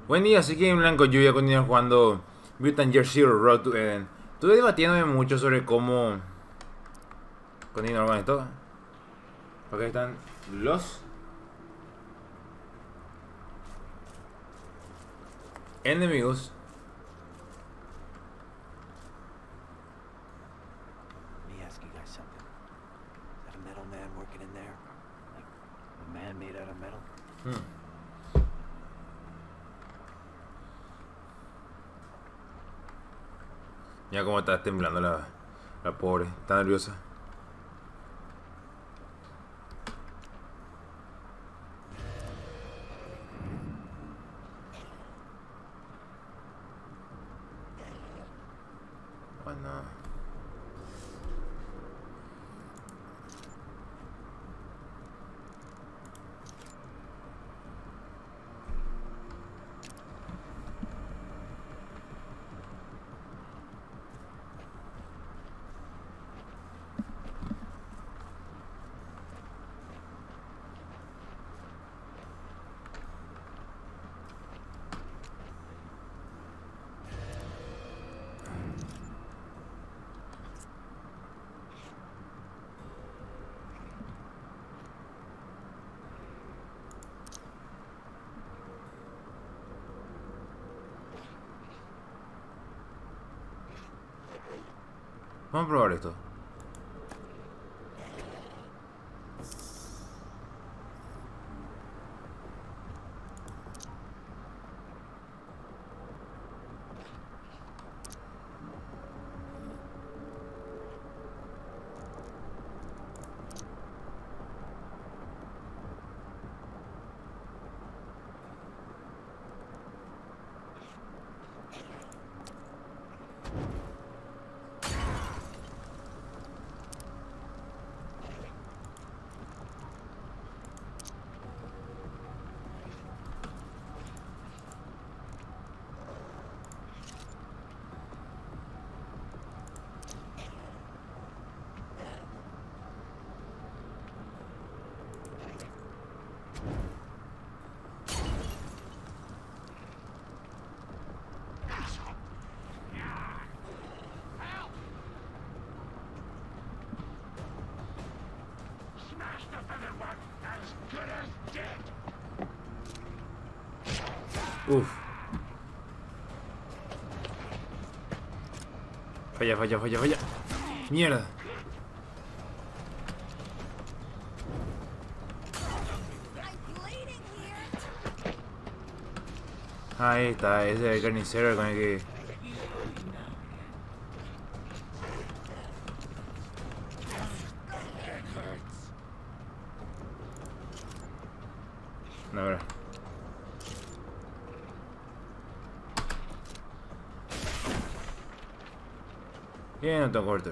Buen día, soy Game Blanco. Yo voy a continuar jugando Mutant Year Zero Road to Eden. Estuve debatiéndome mucho sobre cómo continuar con esto. Acá están los enemigos. Let me ask you guys something. Is that a metal man working in there? Like a man made out of metal? Ya como está temblando la pobre, está nerviosa. Bueno. Vamos a probar esto. Uf. Falla, falla, falla, falla. Mierda. Ahí está, ese es el carnicero con el que... No, verdad. Bien, no tengo cobertura.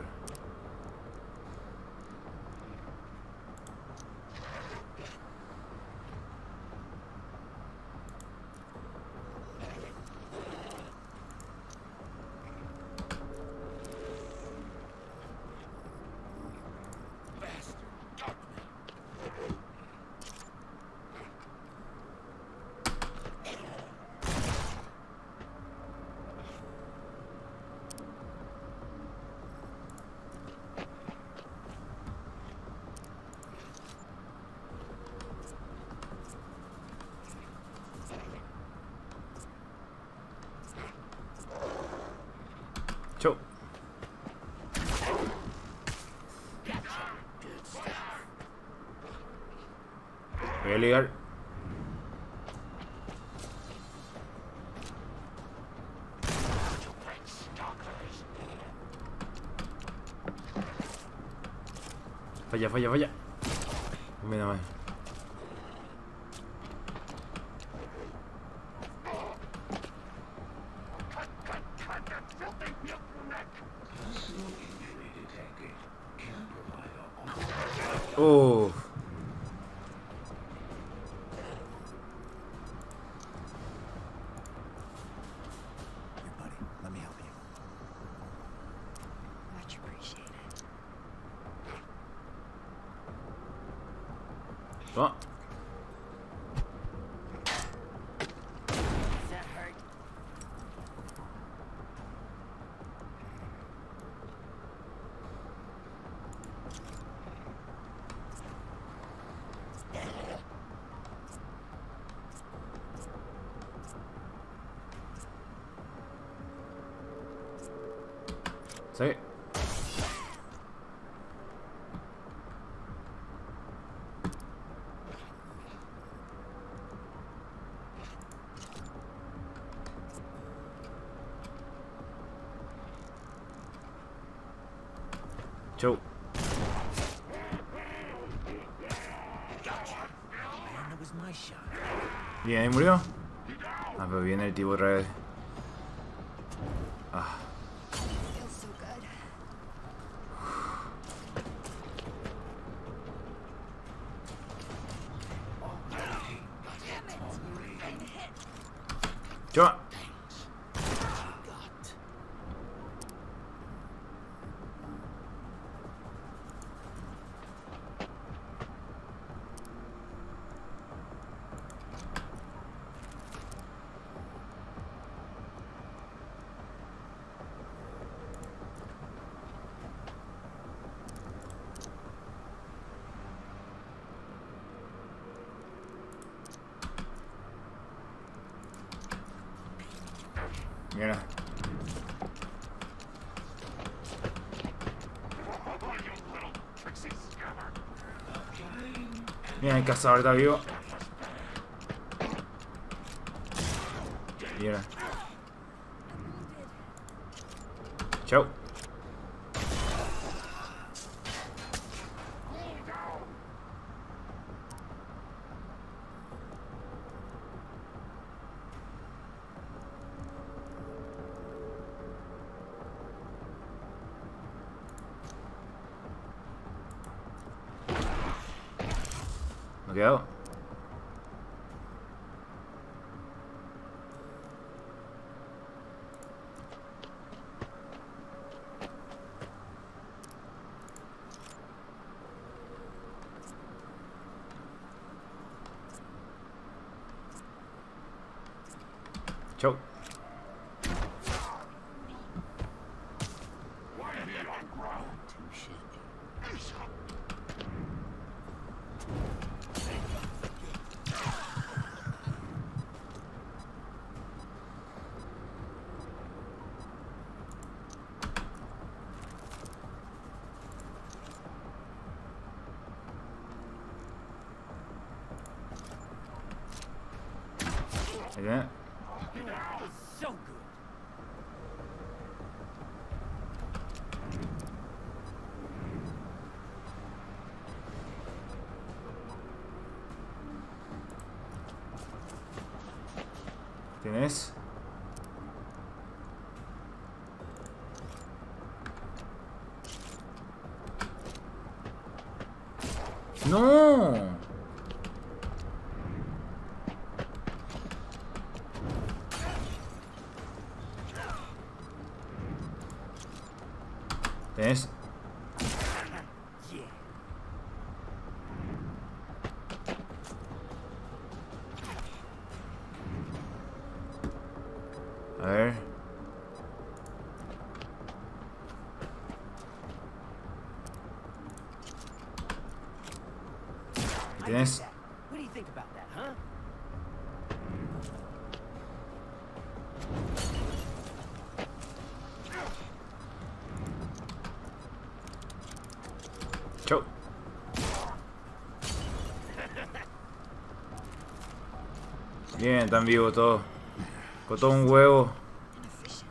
Chau. Voy a ligar. Falla, falla, falla. Mira más. Oh. Here, buddy. Let me help you. Much appreciated. Toma. Does that Sí. Chau. Man, that was my shot. Bien, ahí murió. Ah, pero viene el tipo otra vez. Ah. Feels so good. Chua. Mira. Mira, el cazador está vivo. Mira. Chau. ¿Me he quedado? Chau. Too shitty. Ahí viene. So good. ¿Tienes? ¡No! ¿Tienes? Yeah. A ver. ¿Tienes? What do you think about that, huh? Chau. Bien, están vivos todos. Con todo un huevo. Inefficient.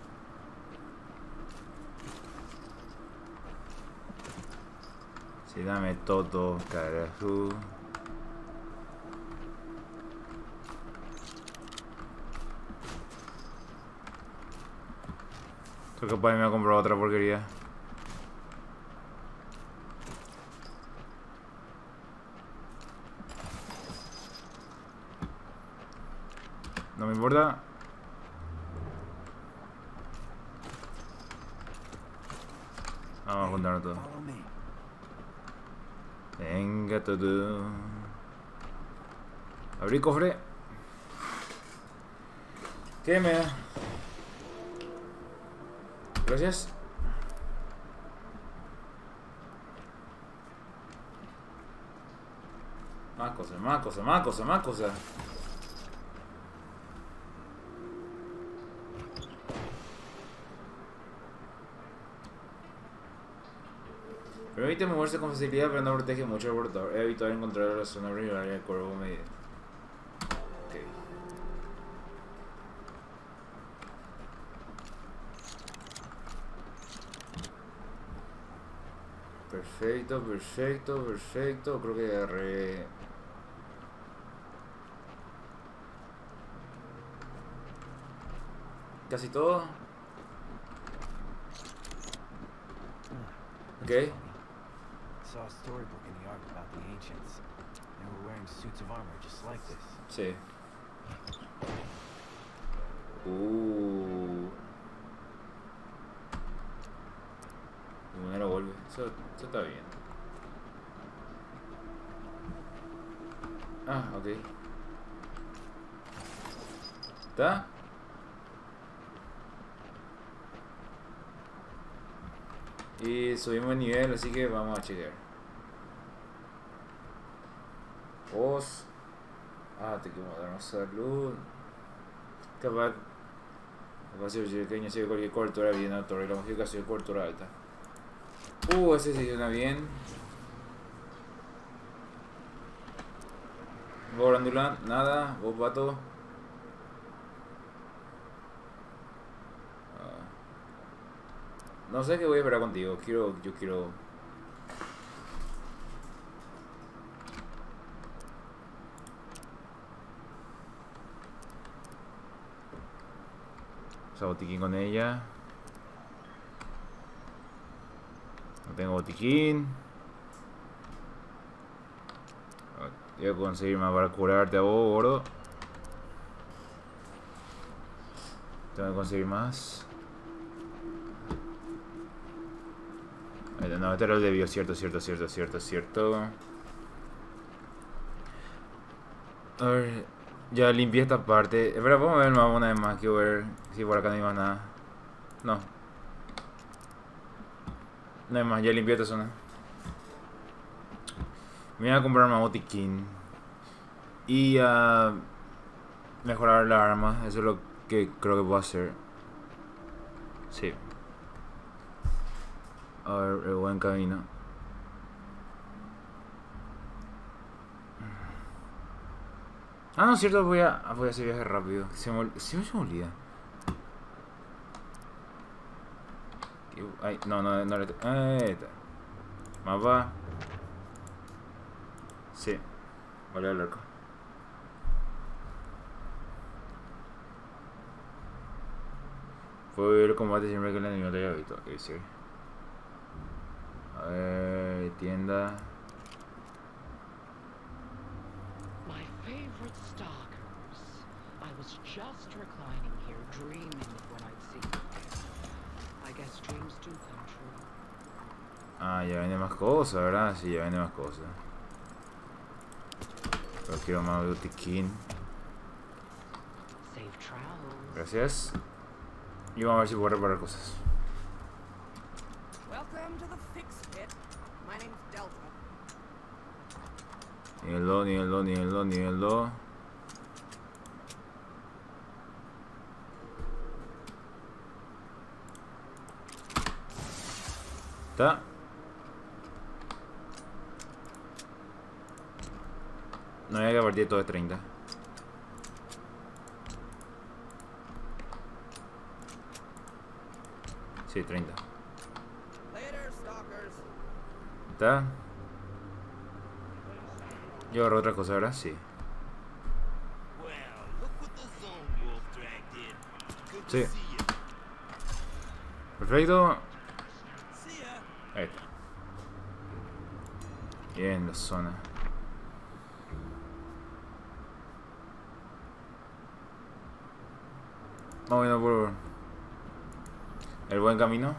Sí, dame todo, carajo. Creo que para mí me ha comprado otra porquería. No me importa. Vamos a juntarnos todo. Follow me. Venga todo. Abrí cofre. ¿Qué me da? Gracias. Más cosas, más cosas, más cosas, más cosas. Permite moverse con facilidad, pero no protege mucho al portador. Es habitual encontrar la zona primaria del cuerpo medio. Ok. Perfecto, perfecto, perfecto. Creo que agarré... casi todo. Ok. I saw a storybook in the Ark about the ancients. They were wearing suits of armor just like this. Sí. Bueno, vuelve. Eso está bien. Ah, ok. ¿Está? Y subimos el nivel, así que vamos a chequear. Vos. Ah, te quiero dar más salud. Capaz si pequeño sigue cualquier cobertura bien a torre, la modificación de cobertura alta. Ese sí suena bien. Vos Grandulan, nada, vos Pato. No sé qué voy a esperar contigo, yo quiero... O sea, botiquín con ella. No tengo botiquín. Voy a conseguir más para curarte a vos, gordo. Tengo que conseguir más. No, este era el de bio, cierto. A ver, ya limpié esta parte. Espera, vamos a ver más una vez más. Quiero ver si por acá no hay más nada. No. No hay más, ya limpié esta zona. Me voy a comprar más botiquín. Y mejorar la arma. Eso es lo que creo que puedo hacer. Sí. A ver, el buen camino. Ah, no, cierto, voy a hacer viaje rápido. Se me olvida. Ay, no, mapa. Sí, vale el arco. Puedo ver el combate siempre que el enemigo te haya visto. Ok, sí. A ver, tienda. My favorite stalkers. I was just reclining here, dreaming of when I'd see you again. I guess dreams do come true. Ah, ya viene más cosas, ¿verdad? Sí, ya viene más cosas. Pero quiero más botiquín. Safe travels. Gracias. Y vamos a ver si puedo reparar cosas. Welcome to the Fix Pit. My name's Delta. Nivel 2. ¿Está? No había que partir todo de 30. Sí, 30. Later, stalkers. ¿Está? Yo agarro otra cosa, ¿verdad? Sí. Sí. Perfecto. Ahí está. Bien, la zona. Vamos viendo por el buen camino.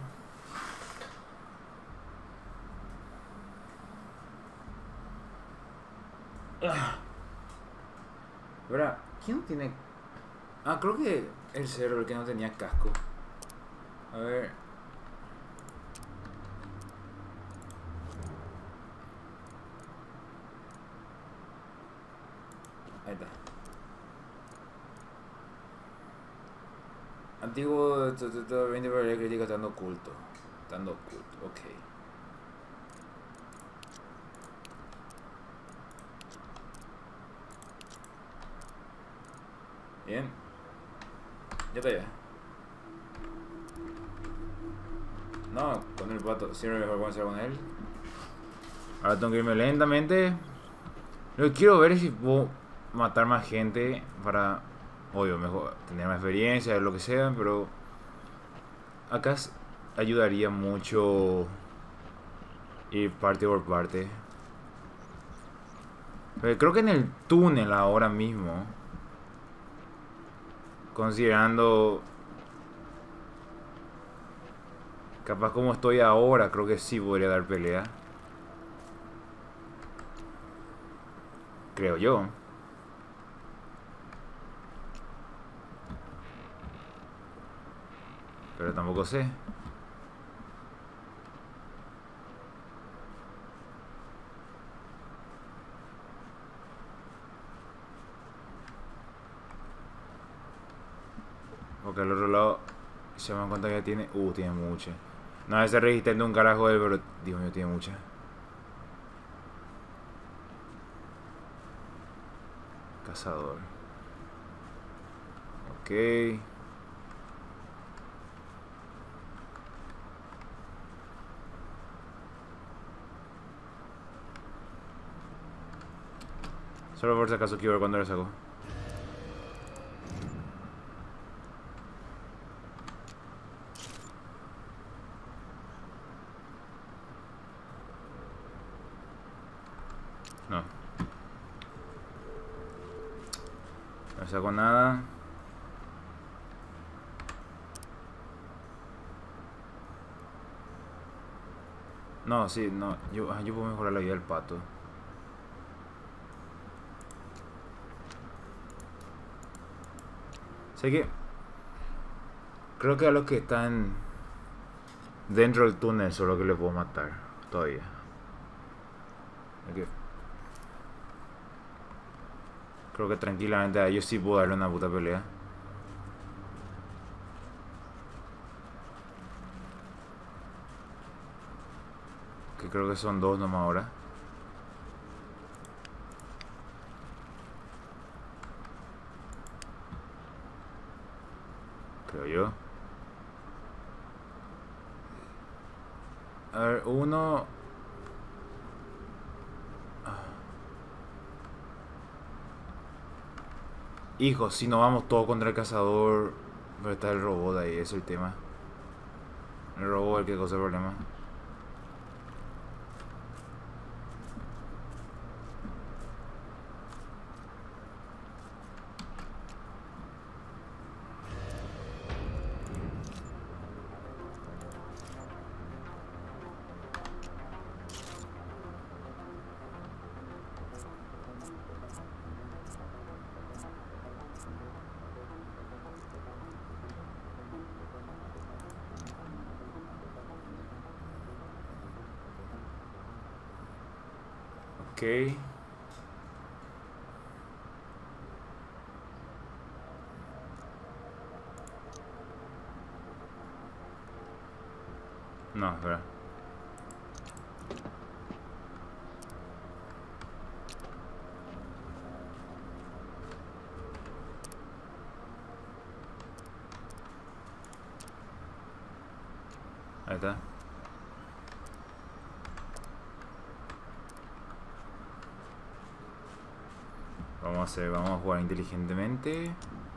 ¿Verdad? ¿Quién no tiene...? Ah, creo que el cerro, el que no tenía casco. A ver... Ahí está. Antiguo 20 probabilidad crítica estando oculto. Ok. Ya está ya. No, con el pato. Siempre mejor comenzar con él. Ahora tengo que irme lentamente. Lo que quiero ver es si puedo matar más gente para, obvio, mejor tener más experiencia, lo que sea, pero acá ayudaría mucho ir parte por parte. Pero creo que en el túnel ahora mismo, considerando capaz como estoy ahora, creo que sí podría dar pelea. Creo yo. Pero tampoco sé. Porque al otro lado se me dan cuenta que tiene... tiene mucha. No, ese resistente un carajo de él, pero Dios mío, tiene mucha. Cazador. Ok. Solo por si acaso quiero ver cuándo lo saco. No. No saco nada. No, sí, no. Yo puedo mejorar la vida del pato. Sé que... Creo que a los que están dentro del túnel son los que les puedo matar. Todavía. Okay. Creo que tranquilamente a ellos sí puedo darle una puta pelea. Que creo que son dos nomás ahora. Creo yo. A ver, uno... Hijo, si no vamos todos contra el cazador, pero está el robot ahí, ese es el tema. El robot es el que causa el problema. Ok. No, espera. Ahí está. Vamos a jugar inteligentemente.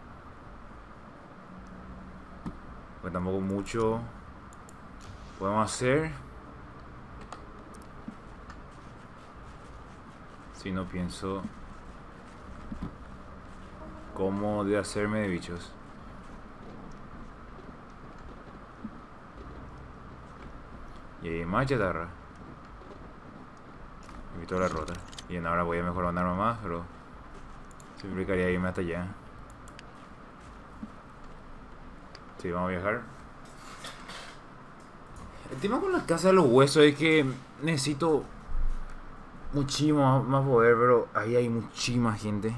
Porque tampoco mucho podemos hacer si no pienso cómo de hacerme de bichos. Y ahí más chatarra. Y pistola rota. Y ahora voy a mejorar un arma más, pero siempre quería irme hasta allá. Sí, vamos a viajar. El tema con la casa de los huesos es que necesito muchísimo más poder, pero ahí hay muchísima gente.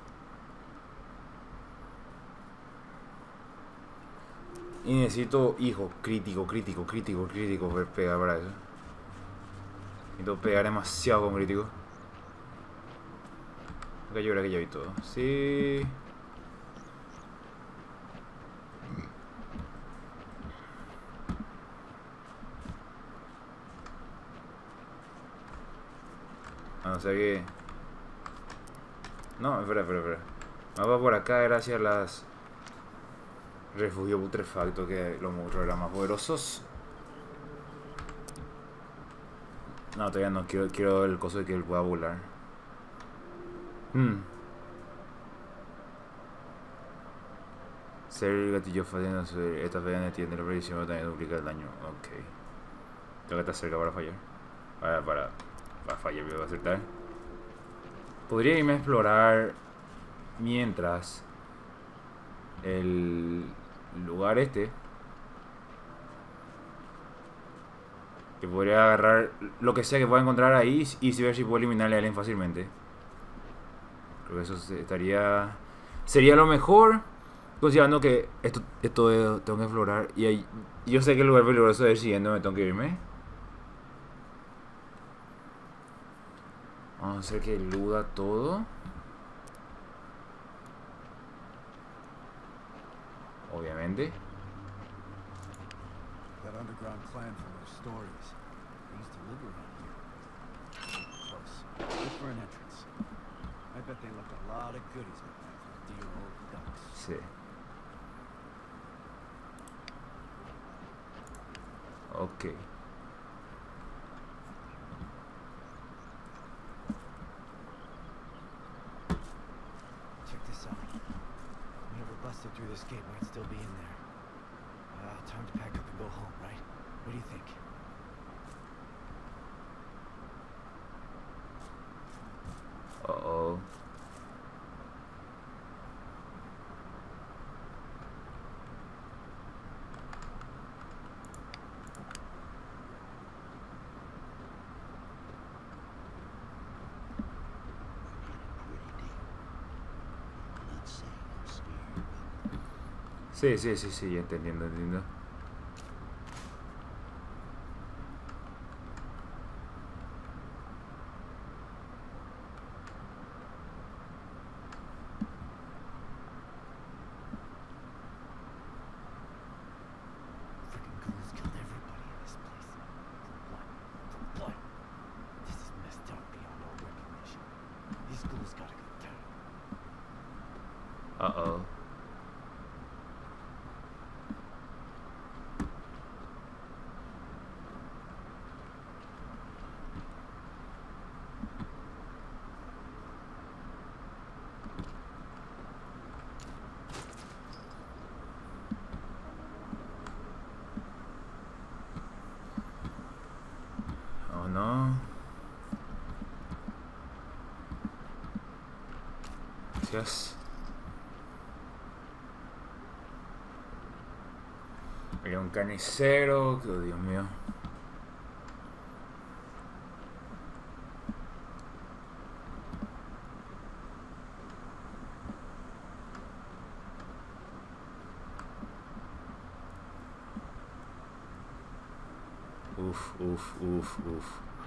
Y necesito, hijo, crítico pegar para eso. Necesito pegar demasiado con crítico. Acá yo creo que ya vi todo. Sí. No sé qué. No, espera. Mapa por acá era hacia las refugio putrefacto, que los monstruos eran más poderosos. No, todavía no. Quiero el coso de que él pueda volar. Ser el gatillo fácil. Esta falla entiende la previsión, pero también duplica el daño. Ok. Tengo que estar cerca para fallar. Para fallar, voy a acertar. Podría irme a explorar mientras el lugar este. Que podría agarrar lo que sea que pueda encontrar ahí y ver si puedo eliminarle a alguien fácilmente. Creo que eso sería lo mejor, considerando que esto tengo que explorar. Y ahí, yo sé que el lugar peligroso es el siguiente, me tengo que irme. Vamos a hacer que eluda todo. Obviamente. That underground clan from their stories. They used to live around here. Close. Good for an entrance. I bet they left a lot of goodies behind for dear old ducks. Sí. Ok. Check this out. Whoever busted through this gate might still be in there. Time to pack up and go home, right? What do you think? Uh-oh. Sí, entiendo. Freaking ghouls killed everybody in this place. For what? This is messed up beyond all recognition. These ghouls gotta go down. Uh-oh. Oh no. Gracias. Era un carnicero, que, oh, Dios mío. Uf. I'm hungry.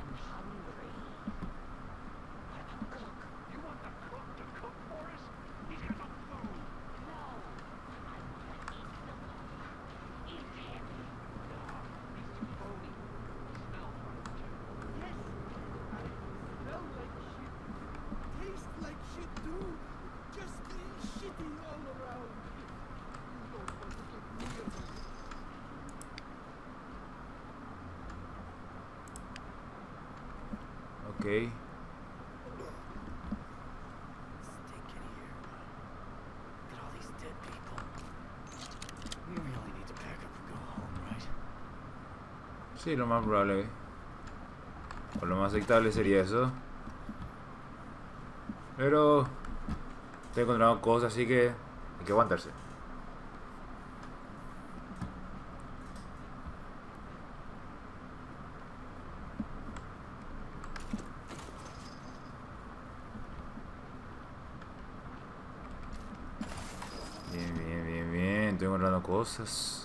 Cook. You want the cook to cook for us? He's got no food. No. I want to eat the cook. Eat him. No, he's too phony. Smells like shit. Yes. Smell like shit. Taste like shit too. Just shitty all around. You don't want to get near me. Ok. Stinking here. Look at all these dead people. We really need to pack up and go home, right? Sí, lo más probable. O lo más aceptable sería eso. Pero estoy encontrando cosas, así que hay que aguantarse. Bien. Estoy encontrando cosas.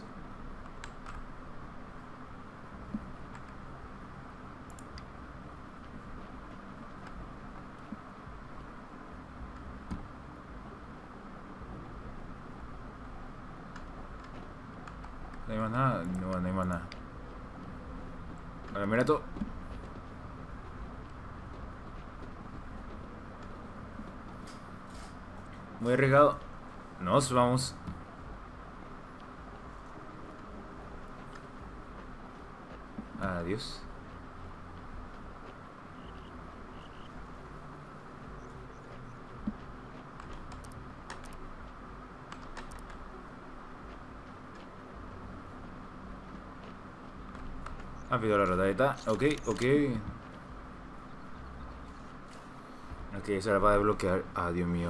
No hay más nada. No hay más nada. A ver, mira todo. Muy arriesgado. Nos vamos. Adiós. Ha pedido la ratadita. Ok, ok. Ok, se la va a desbloquear. Ah, Dios mío.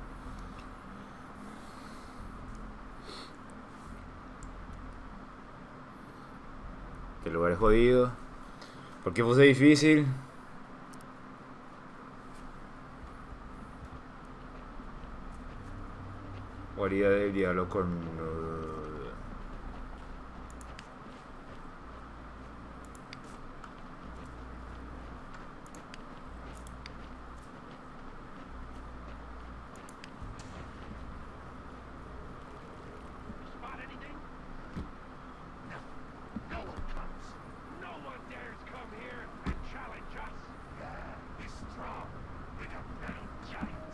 Este lugar es jodido. ¿Por qué puse difícil? Guarida del diablo cornudo. Spot anything? No. No one comes. No one dares come here and challenge us. Yeah, he's strong. Like a metal giant.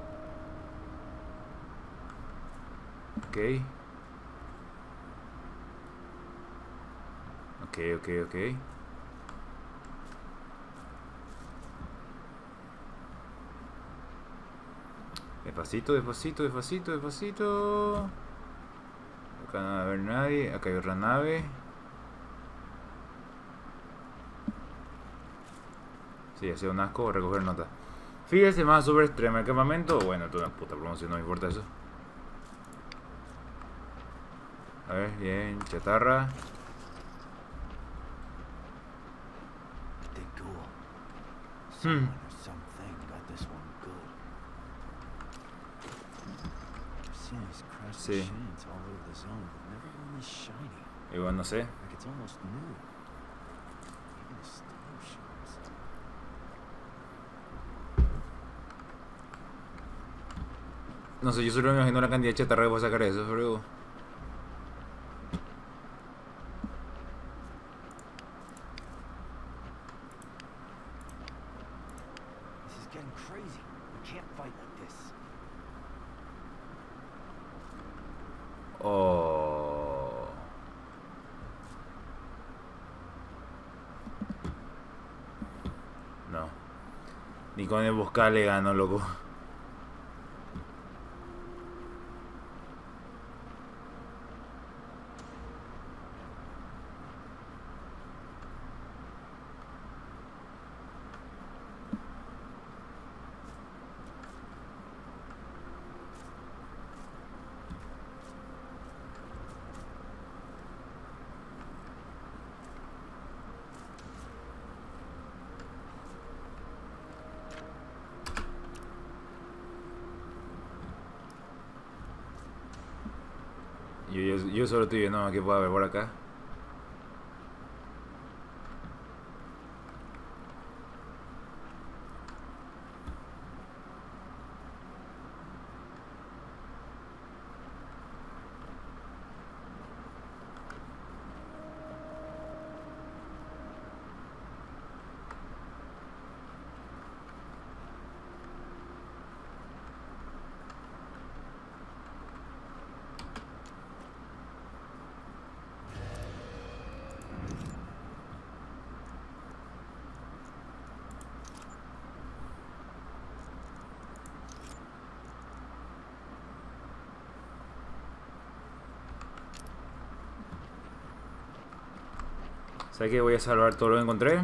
Ok. Ok, ok, ok. Despacito, despacito, despacito, despacito. Acá no va a haber nadie. Acá hay otra nave. Sí, hace un asco recoger nota. Fíjese más super extrema el campamento. Bueno, toda una puta promoción, no me importa eso. A ver, bien, chatarra. They cool. Hmm. Someone or something got this one good. I've seen these crushed Sí. machines all over the zone, but never one this shiny. Igual no sé. Like it's almost new. Even the steel shoes. No sé, yo solo me imagino la cantidad de chatarra que voy a sacar eso, pero... This is getting crazy. We can't fight like this. Oh. No. Ni con el Boscal le gano, loco. Yo solo estoy viendo que pueda haber por acá. ¿Sabes qué? Voy a salvar todo lo que encontré.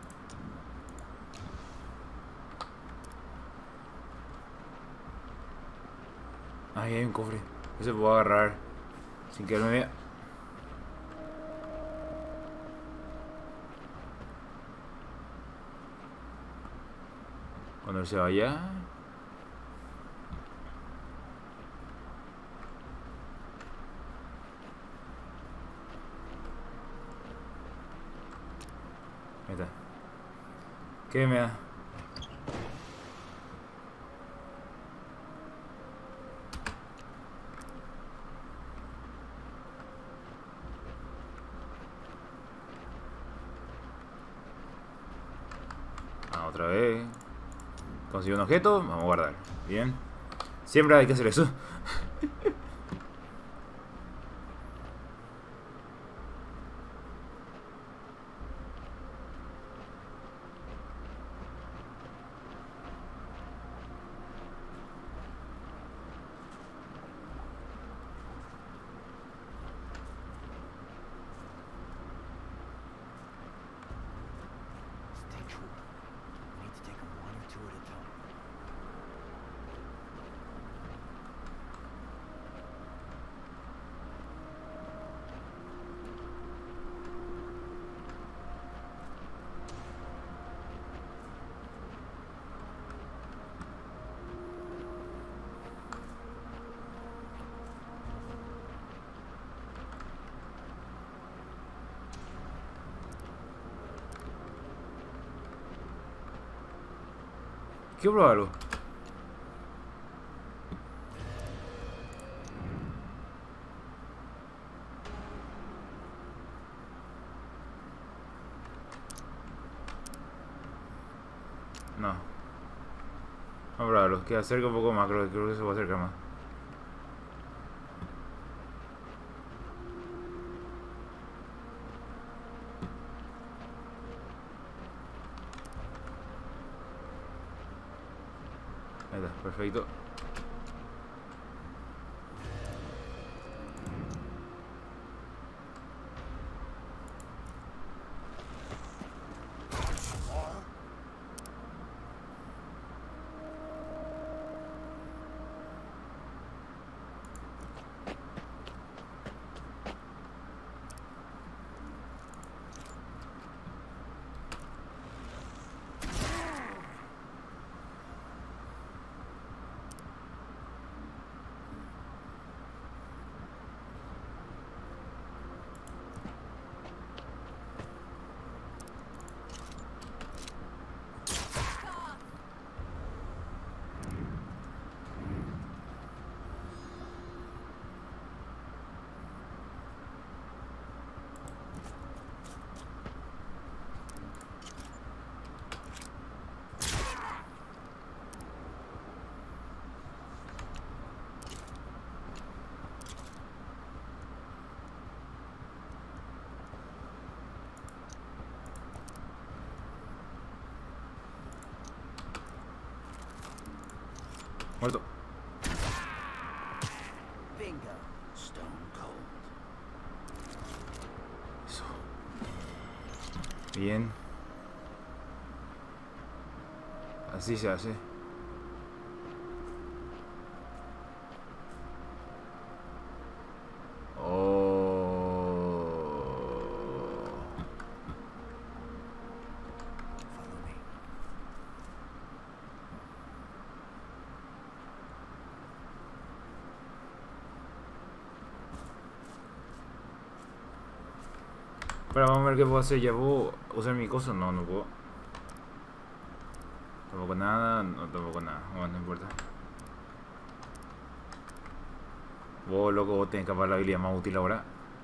Ahí hay un cofre. Ese puedo agarrar sin que él me vea. Cuando él se vaya. Ahí está. ¿Qué me da? Ah, otra vez. Consigo un objeto, vamos a guardar. Bien. Siempre hay que hacer eso. Stay true. We need to take them one or two at a time. Quiero probarlo. No. Vamos a probarlo. Que acerca un poco más. Creo que se va a acercar más. Ahí está, perfecto. Muerto. Bingo. Stone cold. Eso. Bien. Así se hace. Follow me. Pero vamos a ver qué puedo hacer. ¿Ya puedo usar mi cosa? No, no puedo. Tampoco nada, no tampoco nada. Bueno, no importa. Vos, loco, vos tenés capaz la habilidad más útil ahora.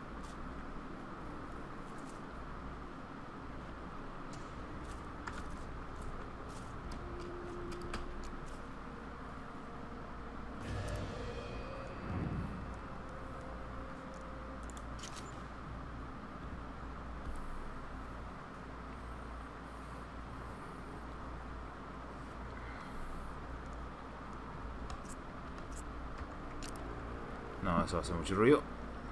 No, eso hace mucho ruido.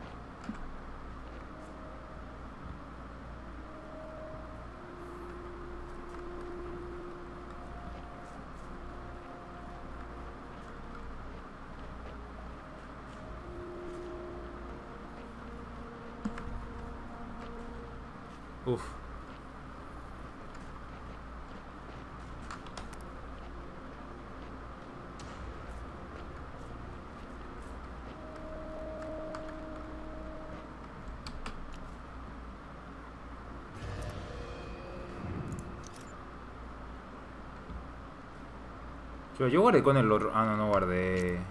Uf. Yo guardé con el otro. Ah, no, no guardé.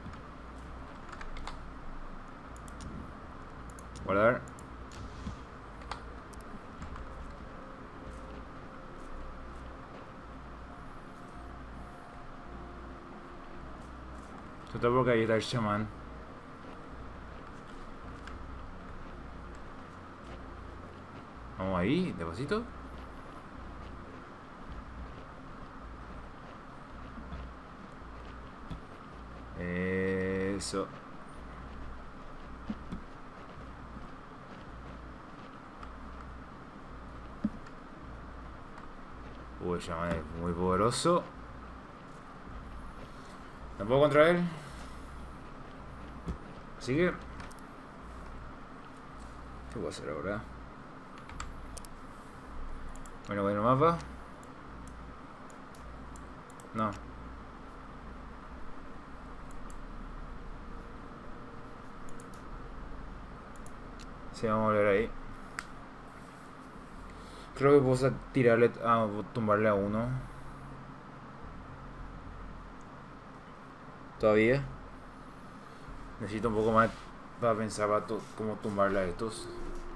Guardar. todo porque ahí está el chamán. Vamos ahí, despacito. Eso. Uy, el chamán es muy poderoso. No puedo contra él. Así que... ¿qué puedo hacer ahora? Bueno, mapa. No. Sí, vamos a volver ahí. Creo que puedo tirarle... tumbarle a uno. Todavía. Necesito un poco más para pensar cómo tumbarle a estos.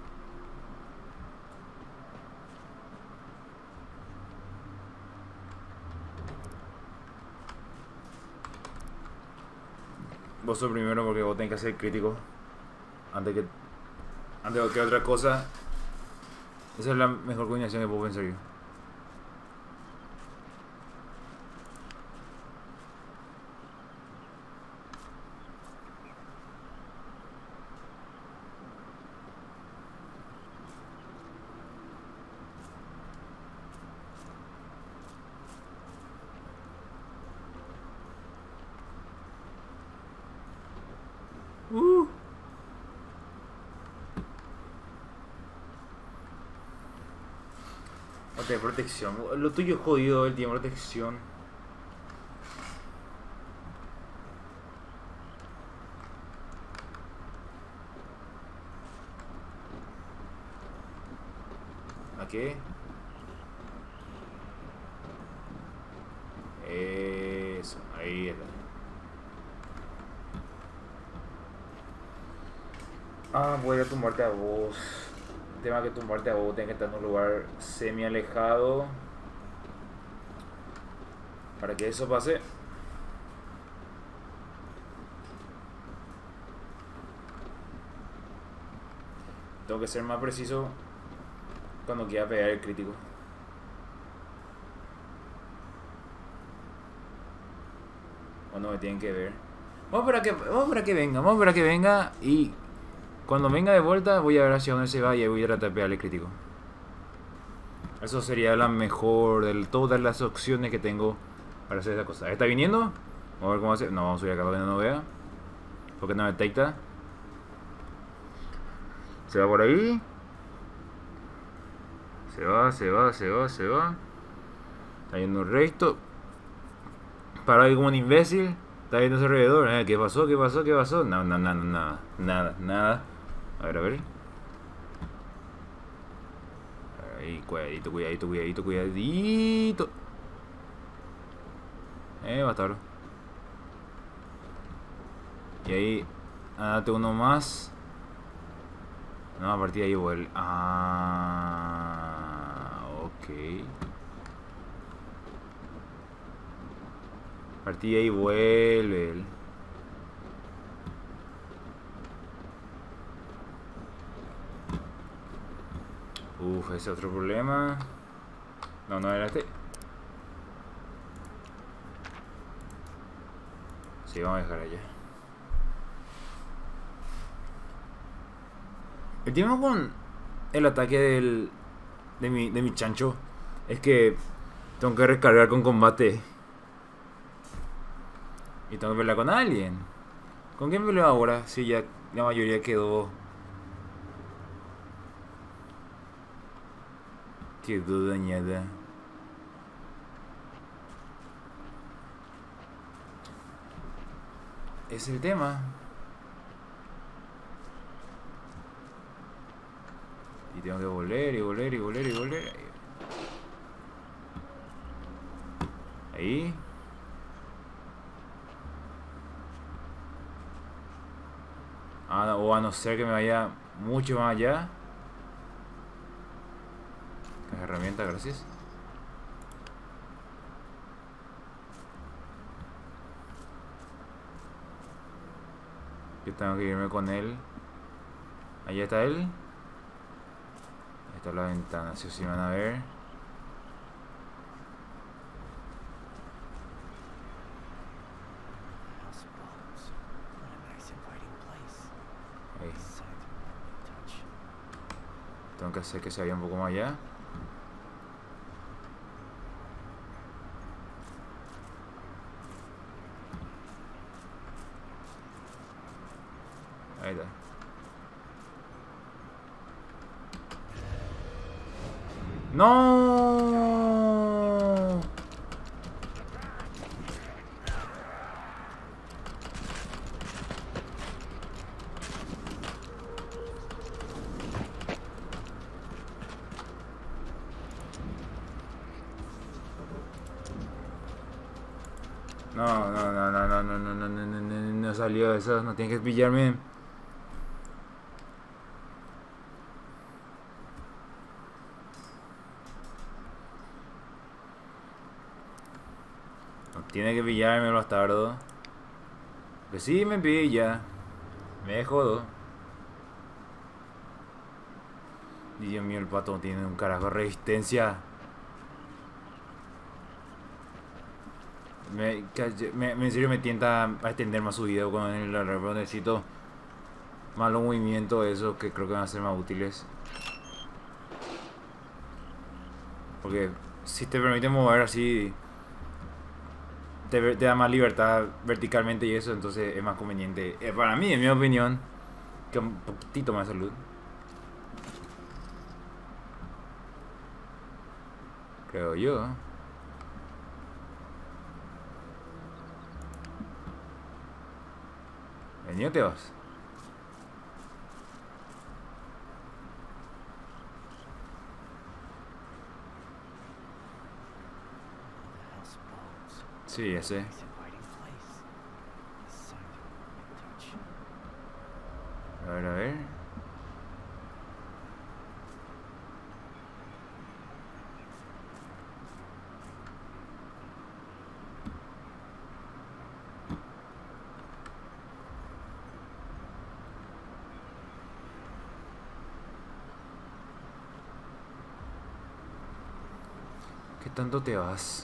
Vos sos primero porque vos tenés que hacer crítico. Antes que otra cosa. Esa es la mejor combinación que puedo pensar yo. De protección. Lo tuyo es jodido, el tiempo de protección. ¿A qué? Eso, ahí está. Voy a tumbarte a vos. El tema que tumbarte a vos, tenés que estar en un lugar semi alejado para que eso pase. Tengo que ser más preciso cuando quiera pegar el crítico. O no me tienen que ver. Vamos para que venga y cuando venga de vuelta voy a ver hacia dónde se va y voy a tratar de pegarle crítico. Eso sería la mejor de todas las opciones que tengo para hacer esa cosa. ¿Está viniendo? Vamos a ver cómo hace. No, vamos a subir acá para que no vea. Porque no me detecta. Se va por ahí. Se va. Está yendo recto. Para ahí como un imbécil. Está viendo a su alrededor. ¿Qué pasó? No, nada. A ver. Ahí, cuidadito. Bastardo. Y ahí, date uno más. No, a partir de ahí vuelve. Ok. A partir de ahí vuelve. Ese es otro problema. No era este. Sí, vamos a dejar allá. El tema con el ataque de mi chancho es que tengo que recargar con combate. Y tengo que pelear con alguien. ¿Con quién peleo ahora? Si ya la mayoría quedó dañada. Es el tema. Y tengo que volver. Ahí. O a no ser que me vaya mucho más allá. Las herramientas, gracias. Yo tengo que irme con él. Ahí está él. Ahí está la ventana, si os iban a ver. House of Bones. What a nice inviting place. Ahí. Inside the touch. Tengo que hacer que se vaya un poco más allá. Ahí está. ¡No! No salió eso, no tiene que pillarme. No tiene que pillarme, bastardo. Que sí me pilla. Me jodo. Dios mío, el pato no tiene un carajo de resistencia. En serio me tienta a extender más su video con el pero necesito más los movimientos esos que creo que van a ser más útiles. Porque si te permite mover así te da más libertad verticalmente y eso, entonces es más conveniente. Para mí, en mi opinión, que un poquitito más de salud. Creo yo. Vení, te vas. The House of Bones. Sí, ya sé. Nice inviting place. Inside the touch. A ver, a ver. ¿Qué tanto te vas?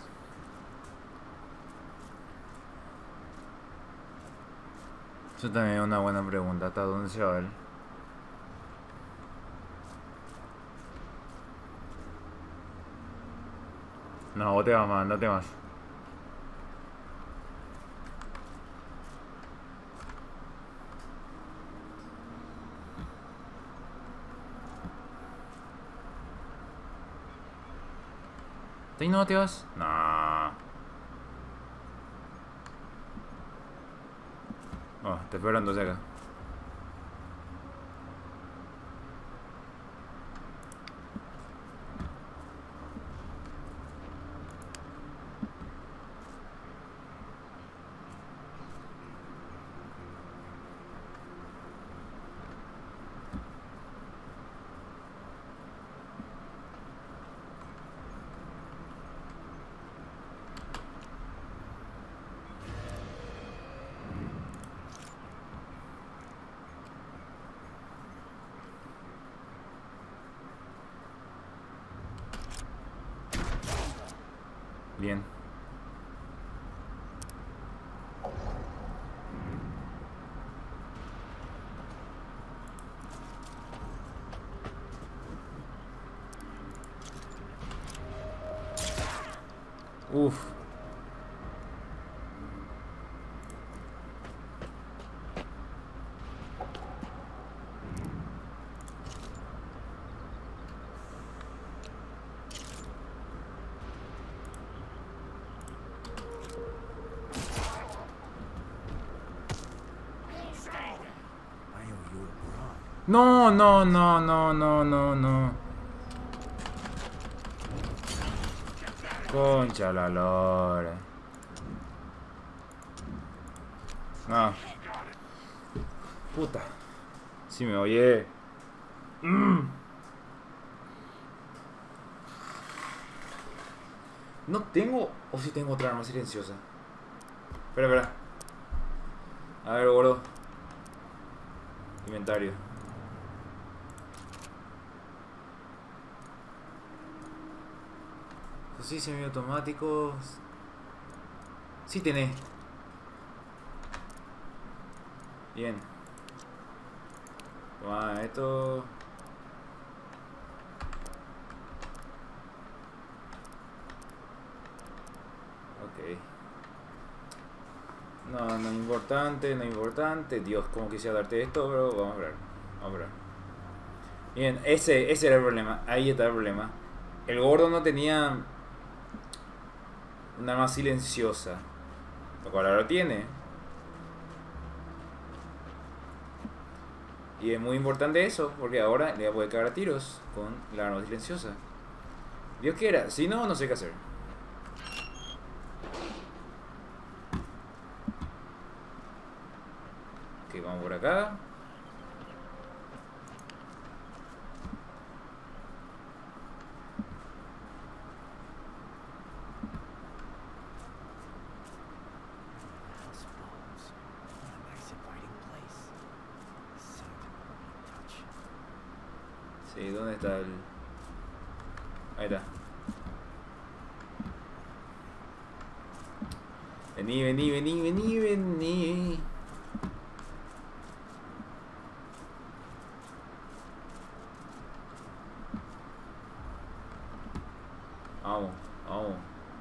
Eso también es una buena pregunta. ¿Hasta dónde se va él? No, vos te vas más, andate más. ¿Ahí no te vas? No. Oh, te esperando acá. Bien. Uf. I owe you a grog. No, no, no, no, no, no, no. Concha la lora. No. Puta. Si me oye. No tengo. O si tengo otra arma silenciosa. Espera, espera. A ver, gordo. Inventario. Sí, semiautomáticos. Sí tenés. Bien. Toma esto. Ok. No, no es importante, no es importante. Dios, como quisiera darte esto, pero vamos a ver. Vamos a ver. Bien, ese era el problema. Ahí está el problema. El gordo no tenía una arma silenciosa. Lo cual ahora tiene. Y es muy importante eso, porque ahora le voy a poder cagar a tiros con la arma silenciosa. Dios quiera, si no, no sé qué hacer. Ok, vamos por acá. House walls. What a nice inviting place. Scent and touch. Sí, ¿dónde está el...? Ahí está. Vení, vení, vení, vení, vení. Vamos, vamos.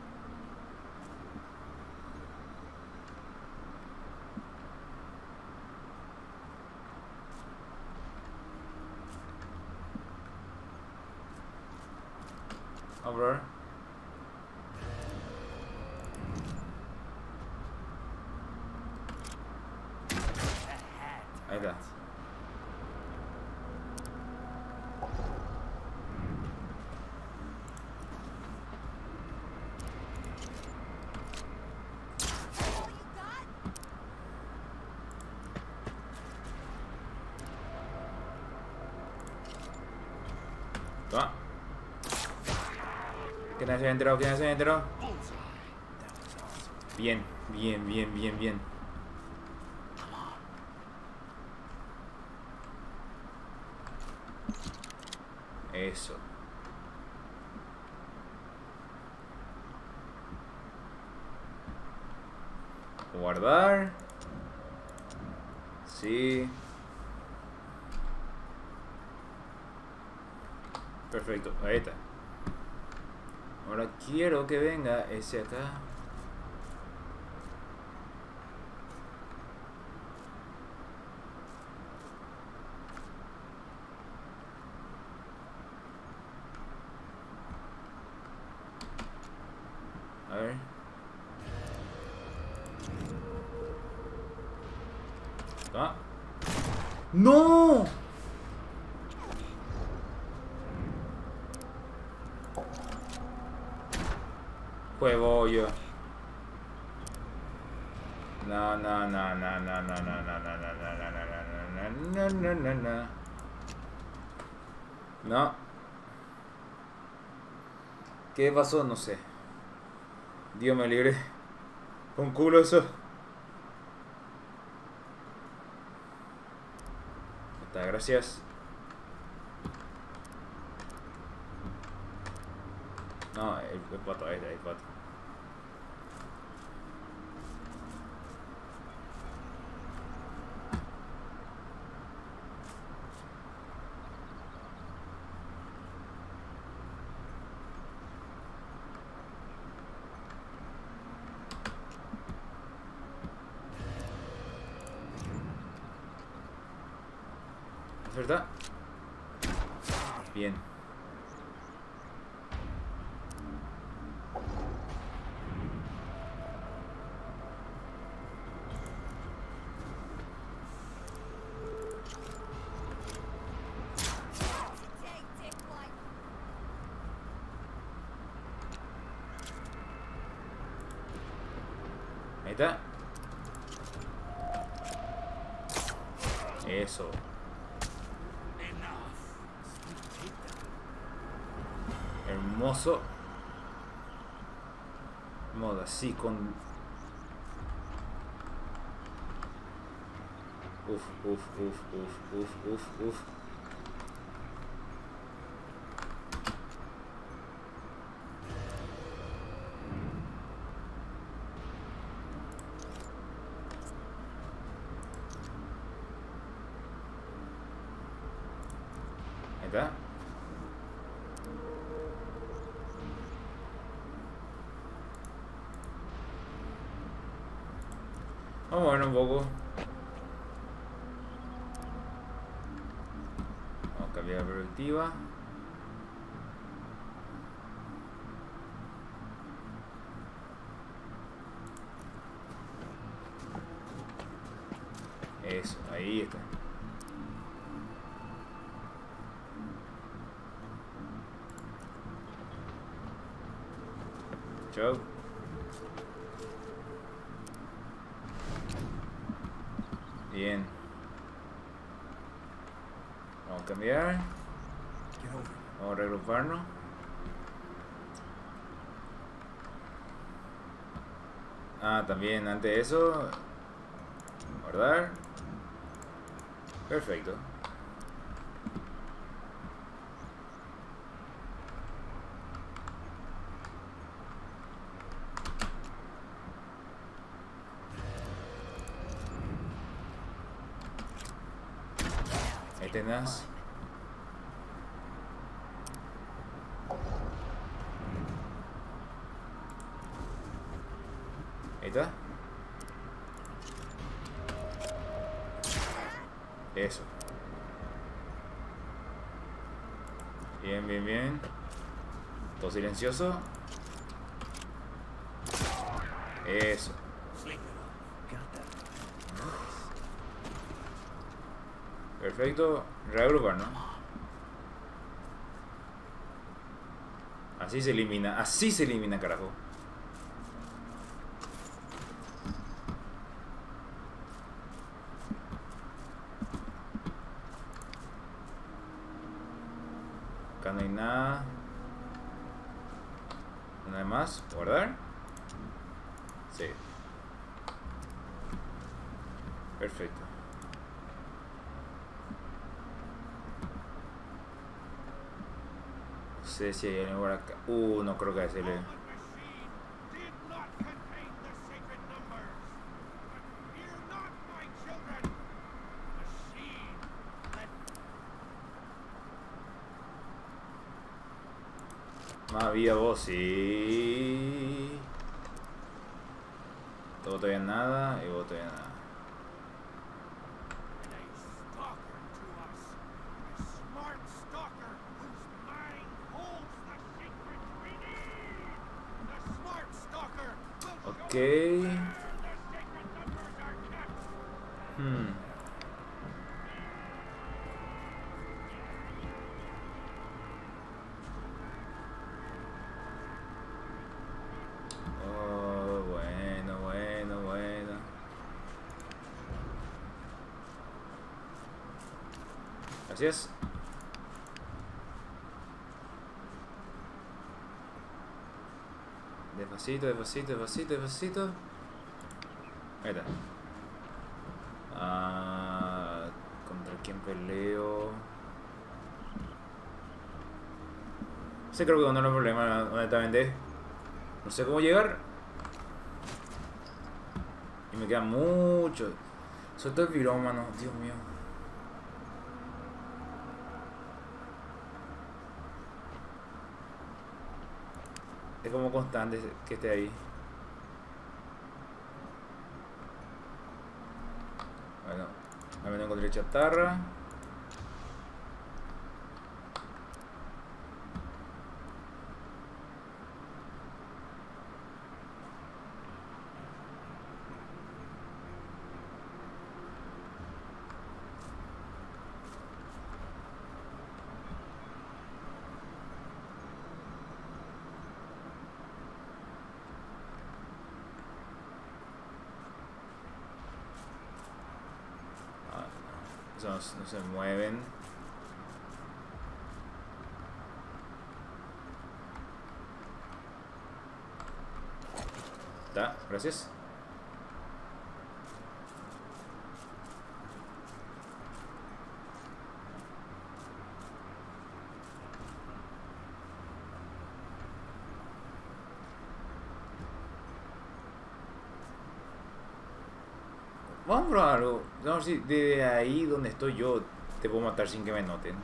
Vamos, brother. Ahí está. All you got? Toma. Que nadie se haya enterado, que nadie se haya enterado. Bien, bien, bien, bien, bien. Eso. Guardar. Sí. Perfecto, ahí está. Ahora quiero que venga ese acá. A ver. Ah. ¡No! Huevollo. No, no, no, no, no, no, no, no, no, no, no, no, no, no, no, no. No. ¿Qué pasó? No sé. Dios me libre. Con culo eso. Está, gracias. No, el pato, ahí está, el pato. ¿Es verdad? Bien. Take dick like. Ahí está. Eso. Hermoso. Modo así con... Uf, uf, uf, uf, uf, uf, uf. Ahí está. Vamos a ver un poco. Vamos a cambiar la perspectiva. Eso, ahí está. Chau. Bien. Vamos a cambiar. Get over here. Vamos a reagruparnos. Ah, también antes de eso. Guardar. Perfecto. Ahí tenés. Ahí está. Eso. Bien, bien, bien. Todo silencioso. Eso. Sleep it off. Got that. Perfecto. Reagrupar, ¿no? Así se elimina. Así se elimina, carajo. Acá no hay nada. Nada más. Guardar. Sí. Perfecto. No sé si hay algo por acá. No creo que se le. Roman machine did not contain the sacred numbers. But fear not, my children. Machine let Más vida vos, sí. Vos todavía nada y vos todavía nada. a stalker to us. A smart stalker whose mind holds the secrets we need. The smart stalker will show us Ok. where the sacred numbers are kept. Oh, bueno, bueno, bueno. Gracias. Despacito, despacito, despacito, despacito. Ahí está. ¿Contra quién peleo? Ese creo que no es el problema, honestamente. No sé cómo llegar. Y me queda mucho. Sobre todo el pirómano, Dios mío. Es como constante que esté ahí. Bueno, al menos encontré chatarra. No se mueven. Da, gracias. Vamos a probar algo. Vamos a ver si desde ahí donde estoy yo te puedo matar sin que me noten.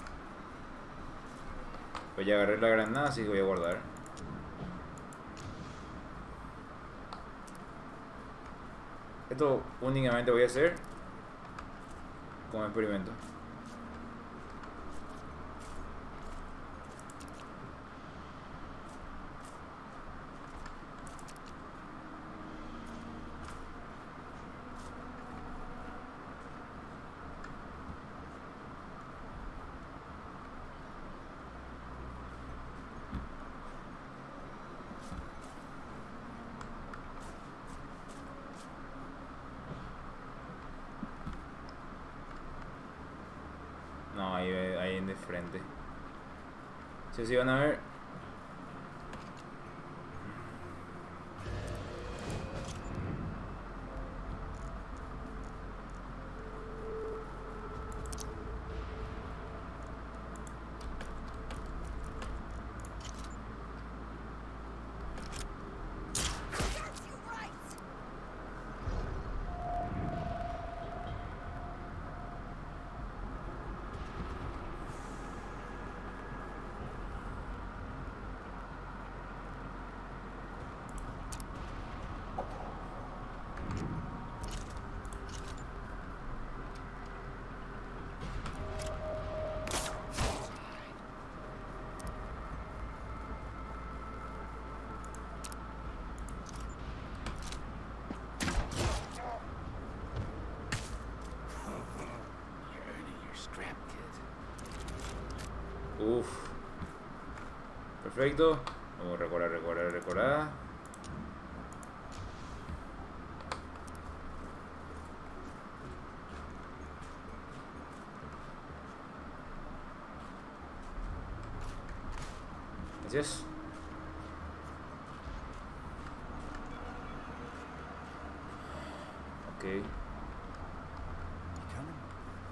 Pues ya agarré la granada, así que voy a guardar. Esto únicamente voy a hacer como experimento. No, ahí en de frente. Si van a ver. Serves you right. You're earning your scrap, kid. Uff. Perfecto. Vamos a recordar. Gracias. Ok. You coming?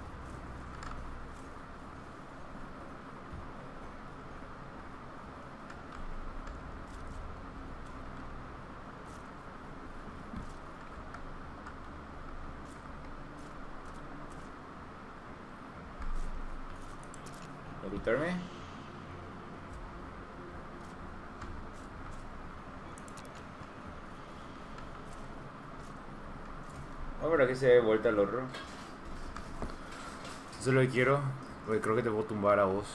Ocultarme. Ahora que se dé vuelta el otro. Eso es lo que quiero. Porque creo que te puedo tumbar a vos.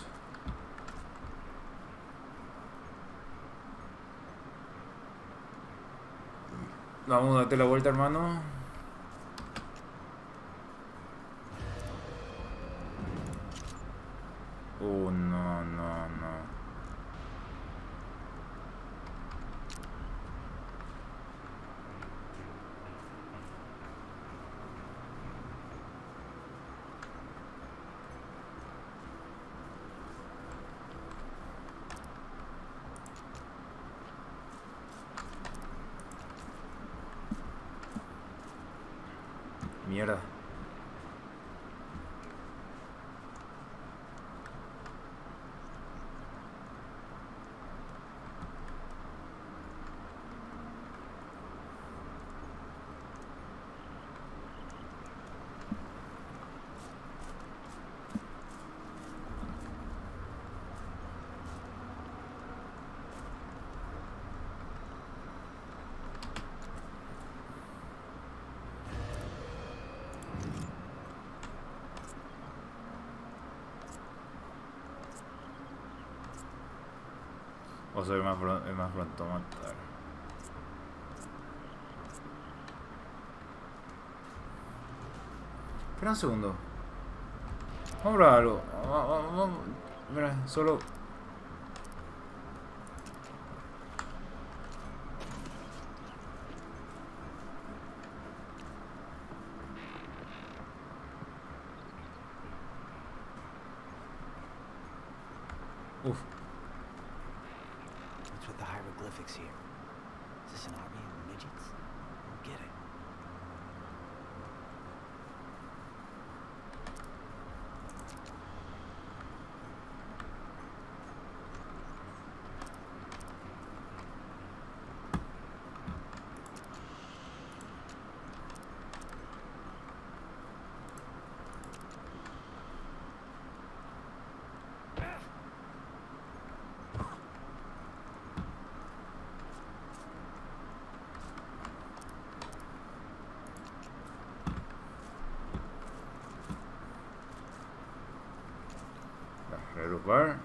Vamos a darte la vuelta, hermano. No. Mierda. O sea, es más pronto matar. Espera un segundo. Vamos a probar algo. Mira, solo. Uf. What's with the hieroglyphics here? Is this an army of midgets? I don't get it. Reagrupar.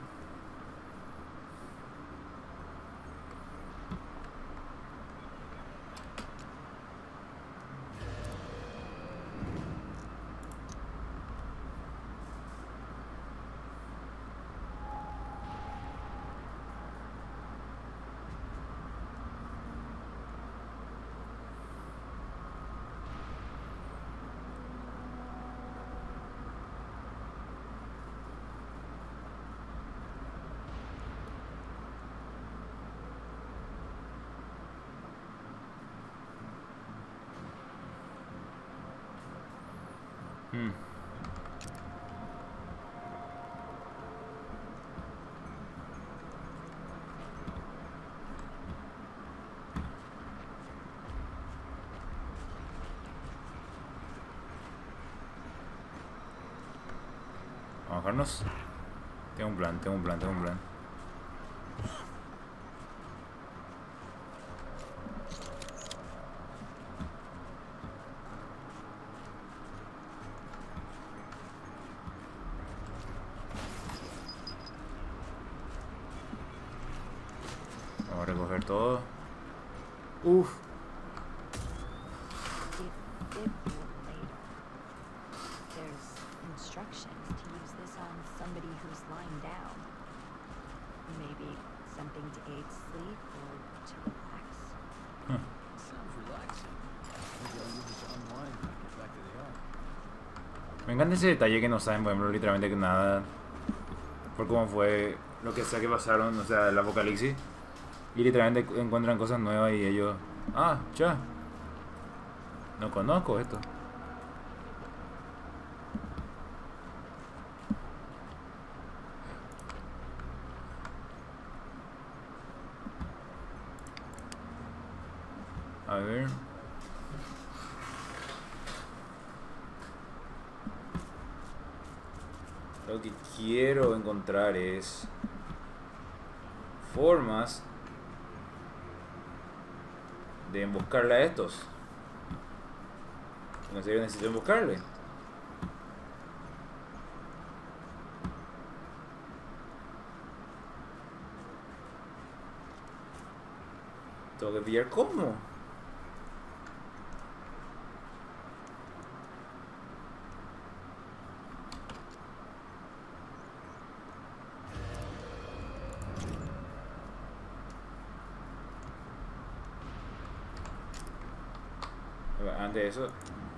Vamos a bajarnos. Tengo un plan. Vamos a recoger todo. Uf. It will later. There's instructions to use this on somebody who's lying down. Maybe something to aid sleep or to relax. Sounds relaxing. Maybe I'll use it to unwind when I get back to the yard. Me encanta ese detalle que no saben, por ejemplo, literalmente que nada. Por cómo fue lo que sea que pasaron, o sea, el apocalipsis. Y literalmente encuentran cosas nuevas y ellos. Ah, ya. No conozco esto. A ver. Lo que quiero encontrar es formas de emboscarle a estos. En serio necesito emboscarle. Tengo que pillar cómo. Antes de eso.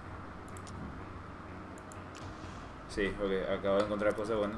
Sí, ok, acabo de encontrar cosas buenas.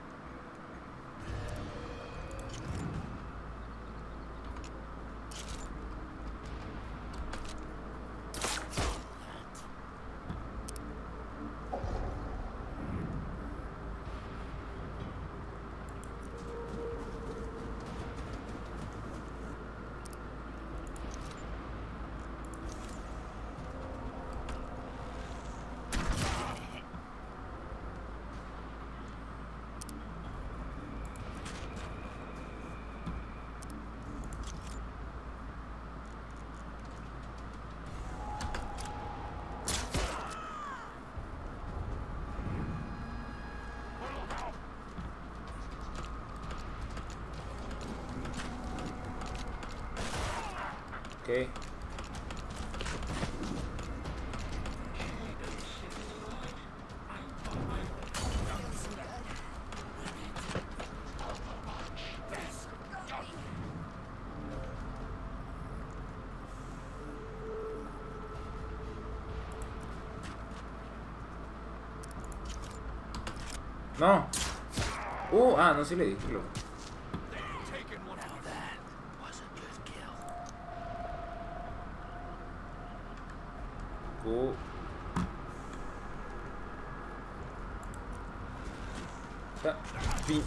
Ok. No. No, sí le di. Loco. Fin.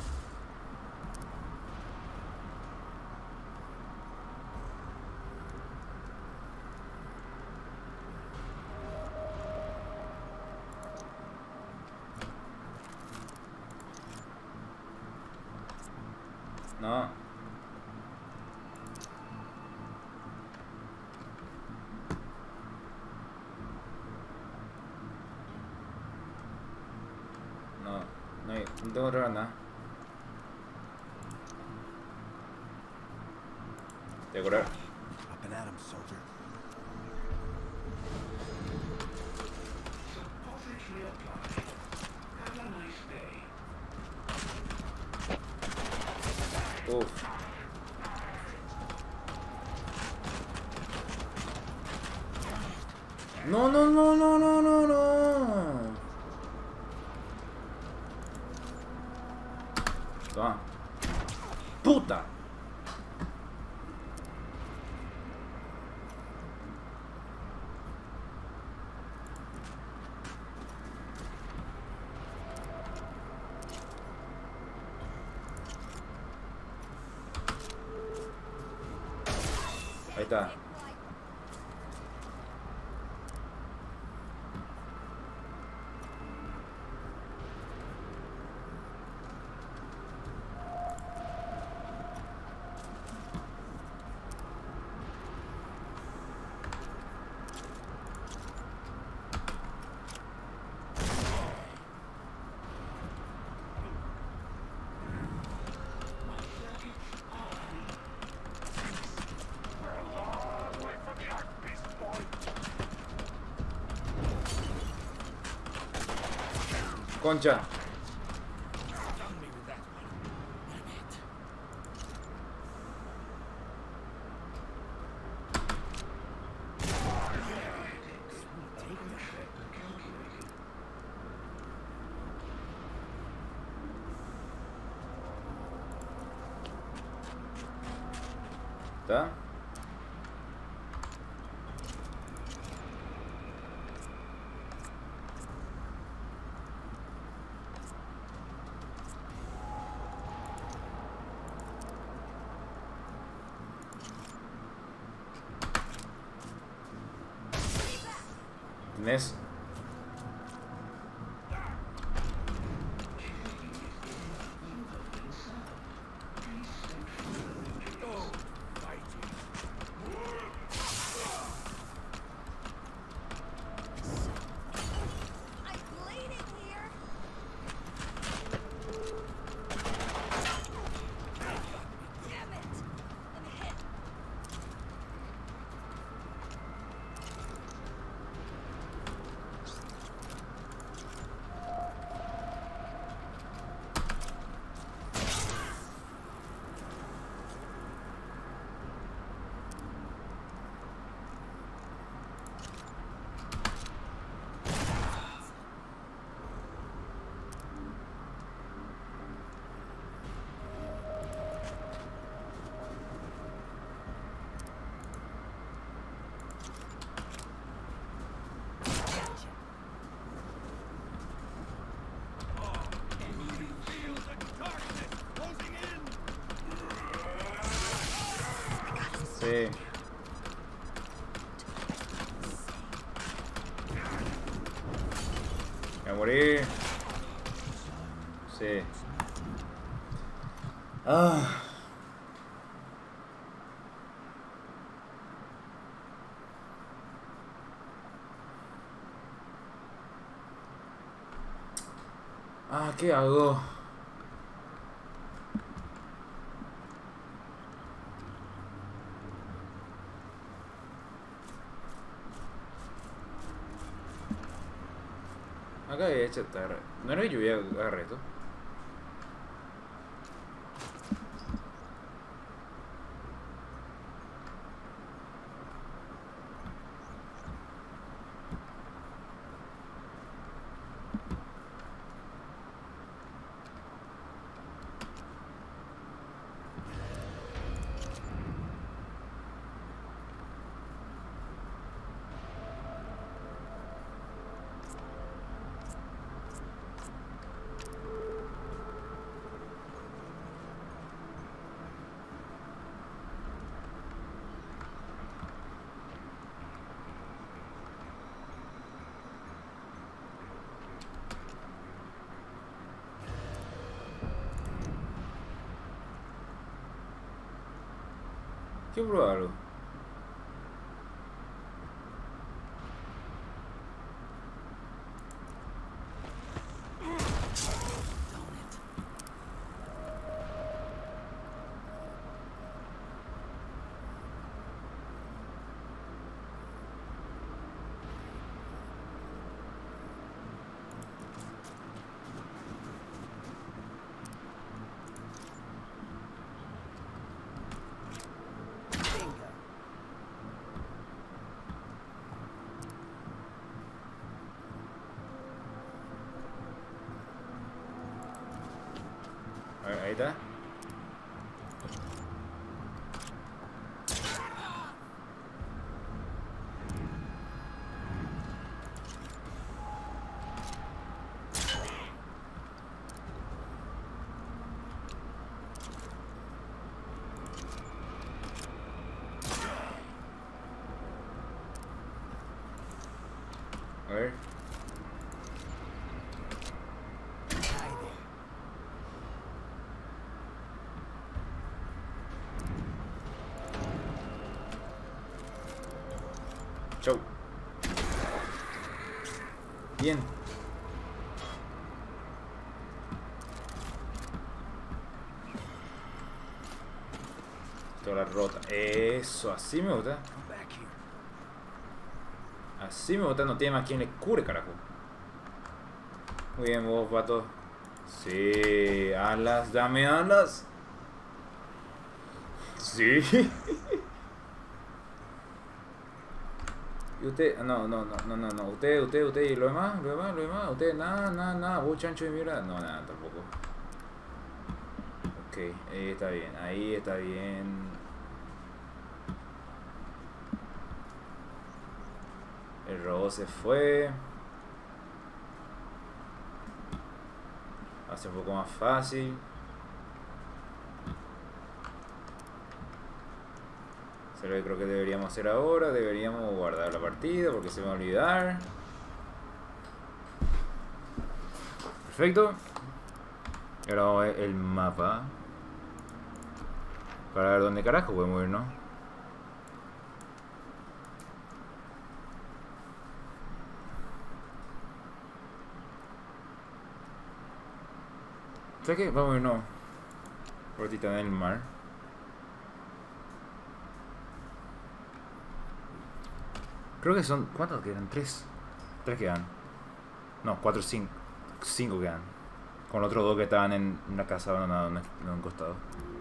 No. No tengo otra nada. De curar. Up and at 'em, soldier. Suppository applied. Have a nice day. Uf. No, no, no, no, no, no, no. Toma. Puta. Ahí está. Concha. ¿Está? ¿Tienes? I'm bleeding here. Damn it! I'm hit. Feel the darkness closing in. Sí. Me morí. Sí. Ah. Ah, ¿qué hago? Acá había hecho tarde. ¿No era que yo iba a agarrar esto? ¿Qué probarlo? A ver, ahí está. A ver. Chau. Bien. Toda la rota. Eso, así me gusta. Come back here. Así me gusta, no tiene más quien le cure, carajo. Muy bien, vos, pato. Sí, alas, dame alas. Sí. Y usted, no, usted, y lo demás, usted, nada, vos chancho de mierda, no, nada, tampoco. Ok, ahí está bien. El robot se fue. Hace un poco más fácil. Eso es lo que creo que deberíamos hacer ahora. Deberíamos guardar la partida porque se me va a olvidar. Perfecto. Y ahora vamos a ver el mapa. Para ver dónde carajo podemos ir, ¿no? ¿Sabes qué? Vamos a ir, no. Por Titán del Mar. Creo que son... ¿Cuántos quedan? ¿Tres? Tres quedan. No, 4, 5. 5 quedan. Con los otros dos que estaban en una casa abandonada en un costado.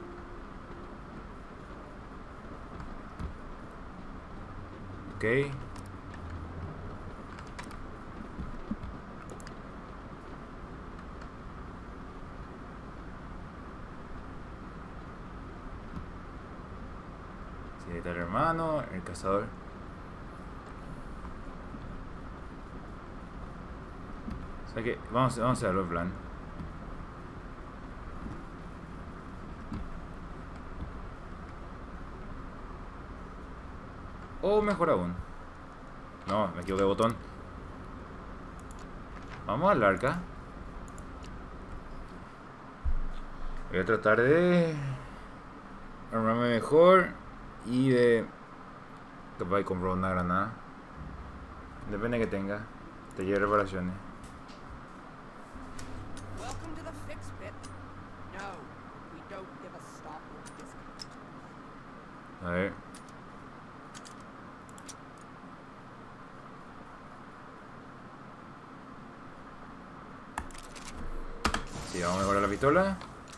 Ok. Sí, ahí está el hermano, el cazador. O sea que vamos a hacerlo en plan. O mejor aún. No, me equivoqué de botón. Vamos al arca. Voy a tratar de armarme mejor y de... capaz de comprar una granada. Depende que tenga. Taller de reparaciones. Welcome to the fix pit. No, we don't give a stop or discount. A ver. Sí, vamos a mejorar la pistola.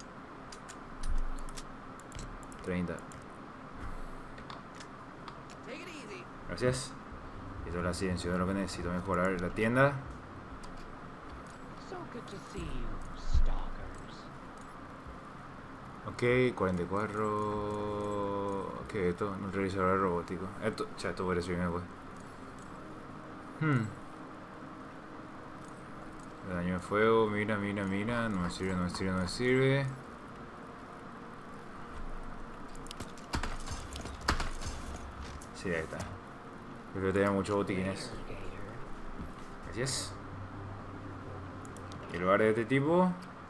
30. Take it easy. Gracias. Esto es la silencio de lo que necesito mejorar. La tienda. So good to see you, stalkers. Ok, 44. Ok, esto, un realizador robótico. Esto parece bien, pues. El daño de fuego, mira. No me sirve. Sí, ahí está. Prefiero tener muchos botiquines. Gator. Gracias. Y el bar de este tipo.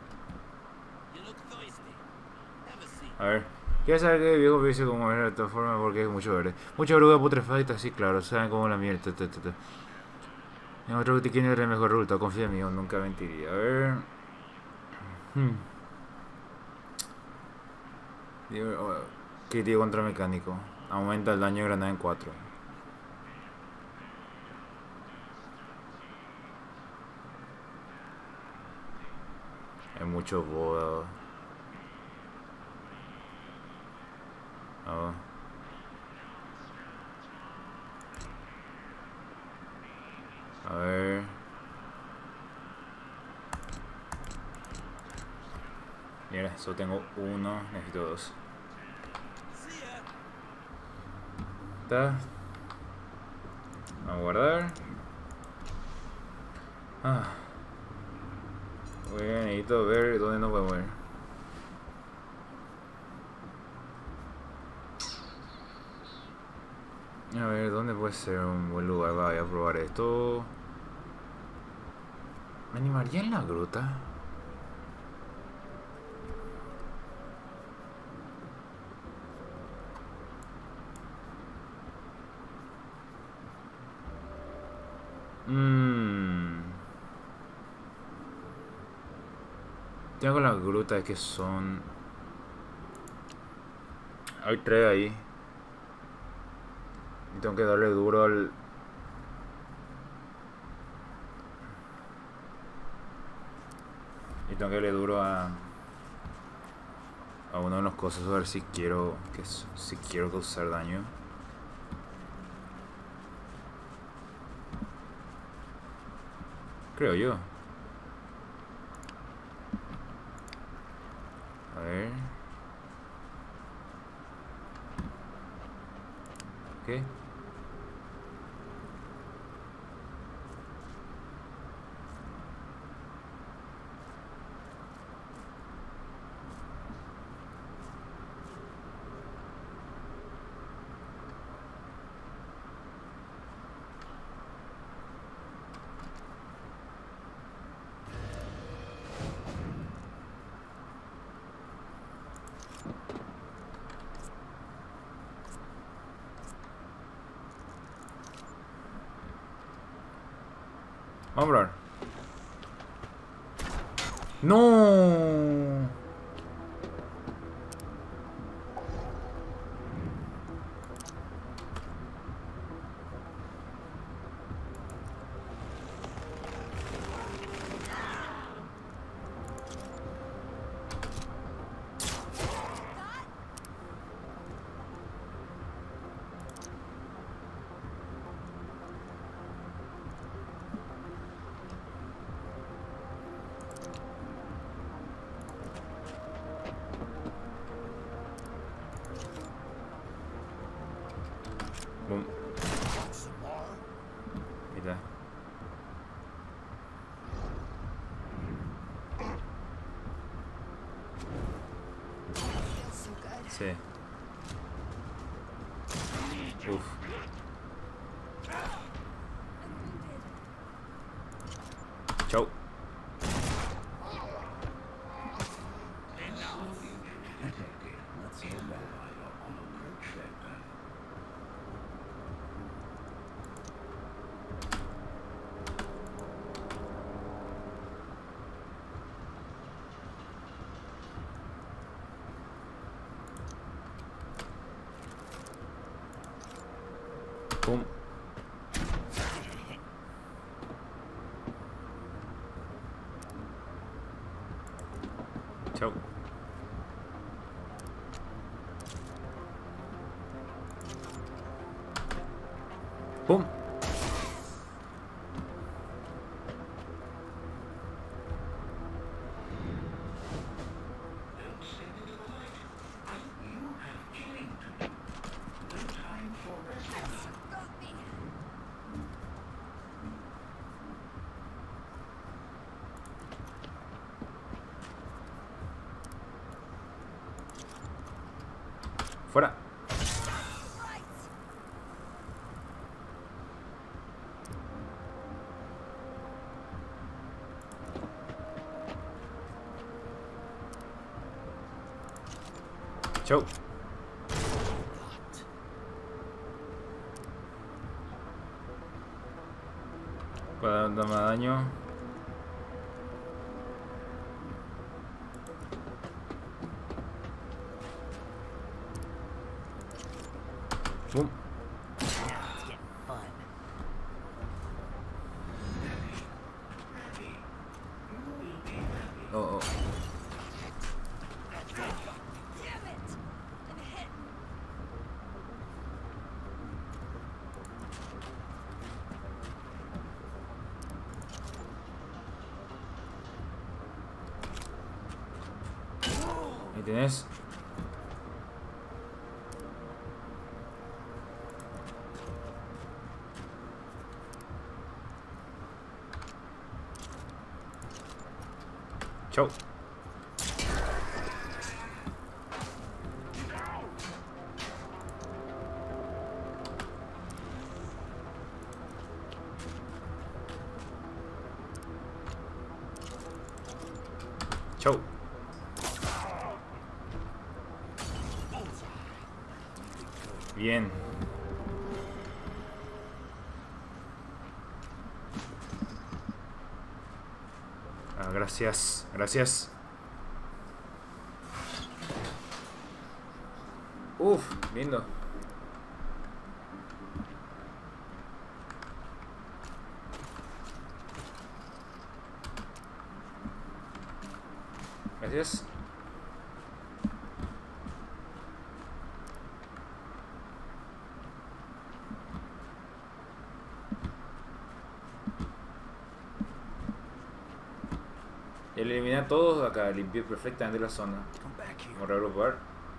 A ver. Quiero saber que viejo pienso cómo era de todas formas porque es mucho verde. Mucha oruga putrefacta, sí, claro. Saben cómo la mierda. En otro botiquín era el mejor resultado. Confía en mí, nunca mentiría. A ver. Crítico contra mecánico. Aumenta el daño de granada en 4. Hay mucho boda. A ver. Mira, solo tengo uno, necesito dos. Está. Vamos a guardar. Ah. Necesito ver dónde nos podemos ir. A ver, ¿dónde puede ser un buen lugar? Voy a probar esto. ¿Me animaría en la gruta? Tengo las grutas que son... Hay 3 ahí. Y tengo que darle duro al... Y tengo que darle duro a uno de los cosas, a ver si quiero si quiero causar daño. Creo yo. A ver. ¿Qué? Vamos a probar. ¡No! Boom. Mira. Feels so good. Sí. Uf. Chau. Not so bad. Boom. Chau. Boom. Got me. Fuera. Right. Chau. Puede dar más daño. Boom. Now it's getting fun. Oh, oh. Damn it. I'm hit. Ahí tenés. Chau. Chau. Bien. Ah, gracias, gracias. Uf, lindo. Gracias. El eliminar todos acá, limpié perfectamente la zona. Come back here. Vamos a reagrupar.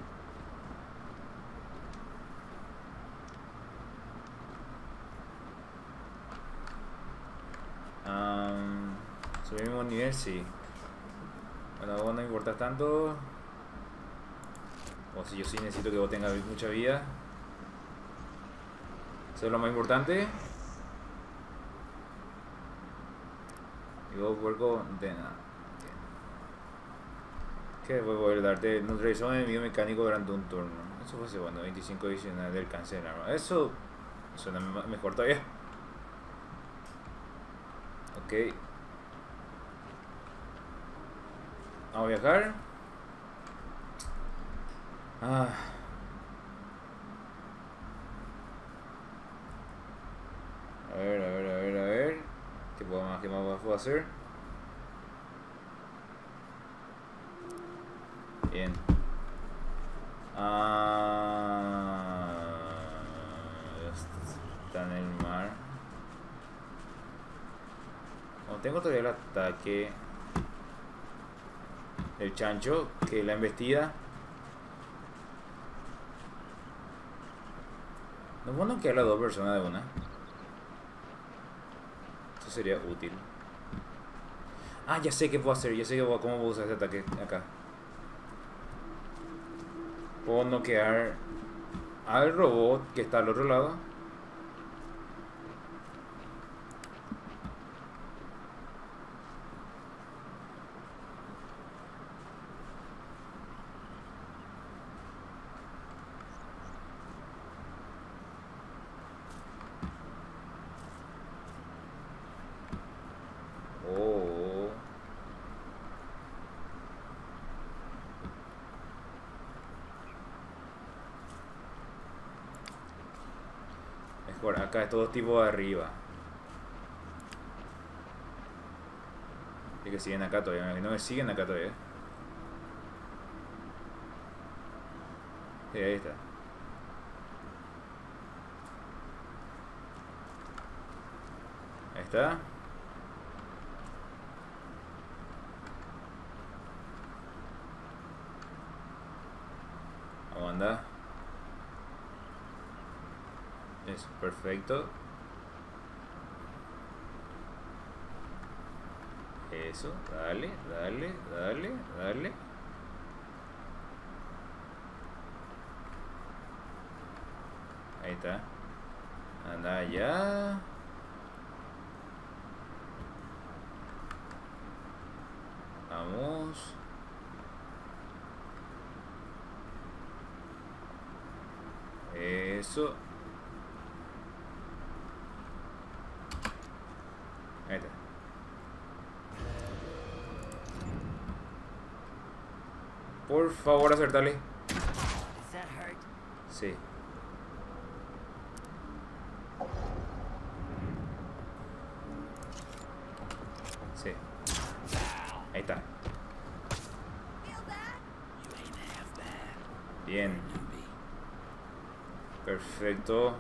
Subimos nivel, sí. Bueno, vos no importas tanto. O si yo sí necesito que vos tengas mucha vida. Eso es lo más importante. Y vos, puerco, de nada. Que voy a poder darte neutralización de enemigo mecánico durante un turno. Eso fue bueno, 25 adicional del alcance del arma. Eso suena mejor todavía. Ok. Vamos a viajar. Ah. A ver. ¿Qué más puedo hacer? Bien. Está en el mar. No tengo todavía el ataque. El chancho, que la embestida. No es bueno que a las dos personas de una. Eso sería útil. Ah, ya sé qué puedo hacer. Ya sé cómo puedo usar ese ataque acá. Puedo noquear al robot que está al otro lado. Oh. Mejor, acá es todo tipo de arriba. Y que siguen acá todavía, no me siguen acá todavía. Sí, ahí está. Ahí está. Vamos a andar. Eso, perfecto. Eso, dale. Ahí está. Anda allá. Vamos. Eso. Ahí está. Por favor, acertale. Does that hurt? Sí. Sí. Ahí está. Feel that? Bien. Perfecto.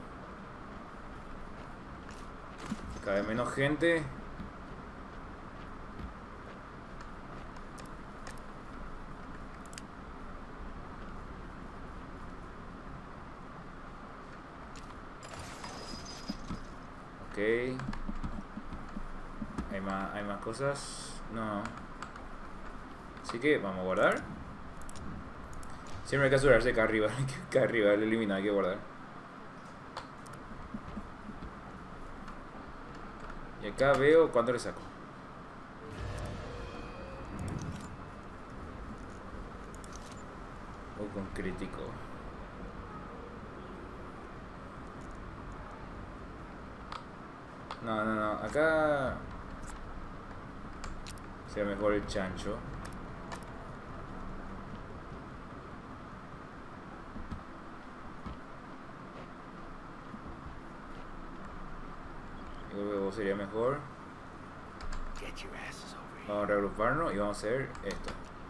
Cada vez menos gente. Ok. Hay más cosas. No. Así que vamos a guardar. Siempre hay que asegurarse que arriba, que arriba el eliminado hay que guardar. Y acá veo cuánto le saco. Con crítico. No. Acá sería mejor el chancho. Yo creo que vos sería mejor. Get your asses over here. Vamos a reagruparnos y vamos a hacer esto.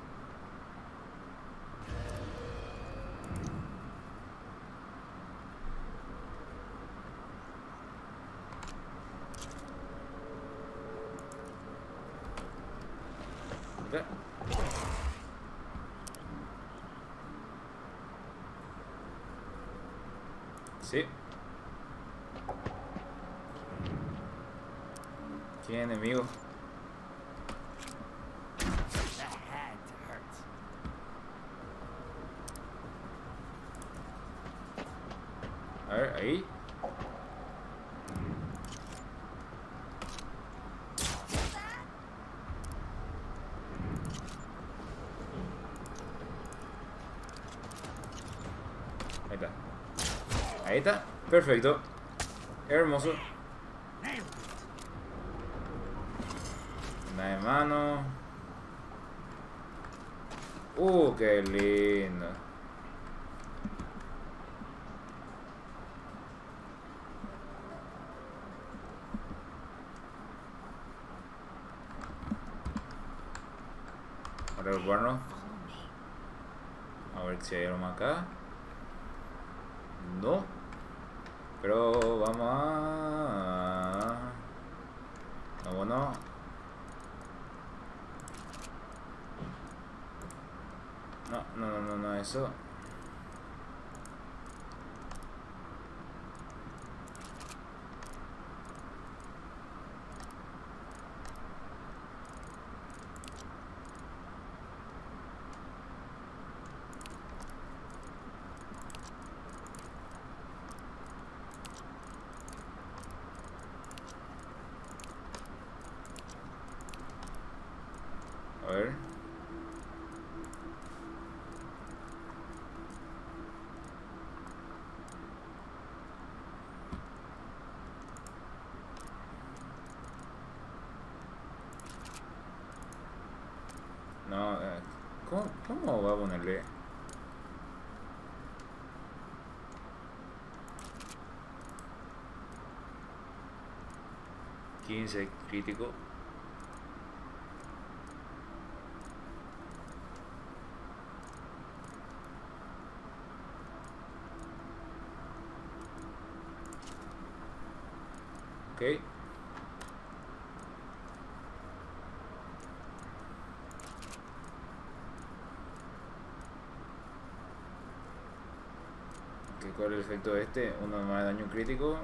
Ya. Sí. ¿Quién enemigo? That had to hurt. A ver, ahí. Ahí está. Ahí está. Perfecto. Hermoso. Una de mano. Qué lindo. Ahora reagruparnos. A ver si hay algo más acá. No. Pero vamos a... No, bueno. No, eso. A ver. No, ¿cómo va a ponerle? $15 crítico. Ok. ¿Cuál es el efecto de este? Uno más de daño crítico.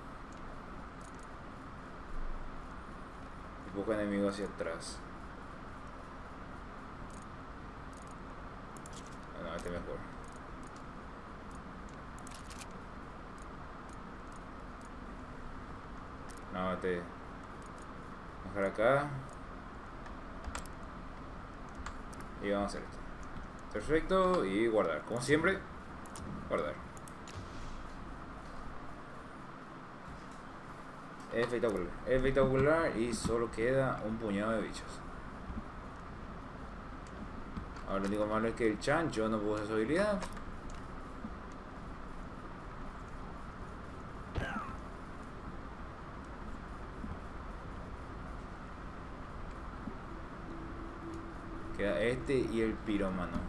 Y poco enemigo hacia atrás. No, este mejor. No, este. Bajar acá. Y vamos a hacer esto. Perfecto. Y guardar. Como siempre, guardar. Espectacular. Espectacular. Y solo queda un puñado de bichos. Ahora lo único malo es que el chancho no puede usar su habilidad. Queda este y el pirómano.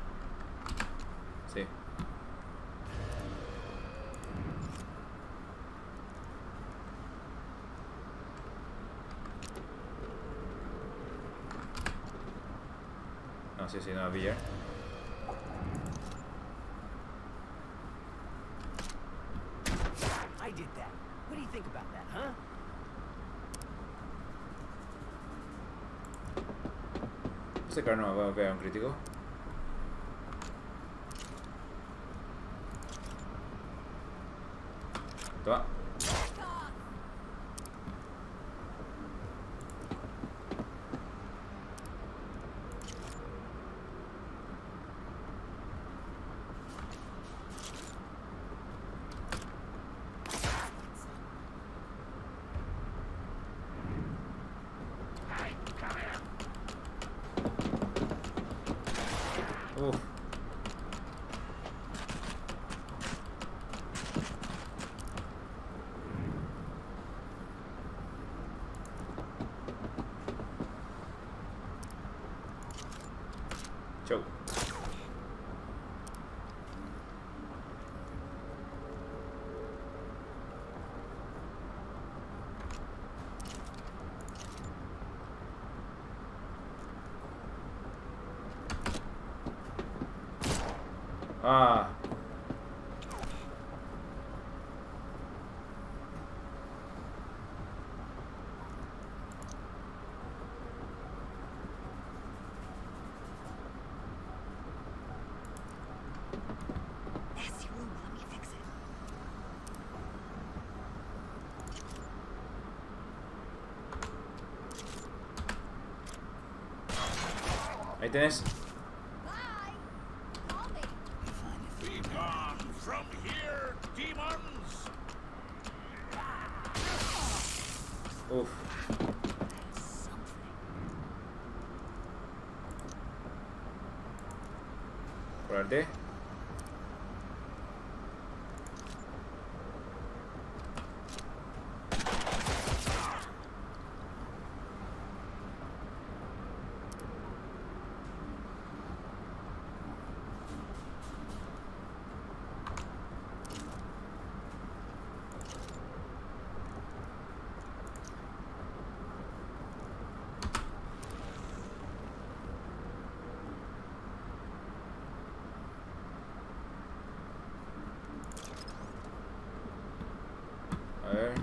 Sí. No sé si no va a pillar. I did that. What do you think about that, huh? Este carro no me va a pegar un crítico. Toma. Uf. Chau. Ah. Nasty room, let me fix it. Ahí tenés. Bye. Call me. Be gone from here, demons! Uf. Curarte. A ver.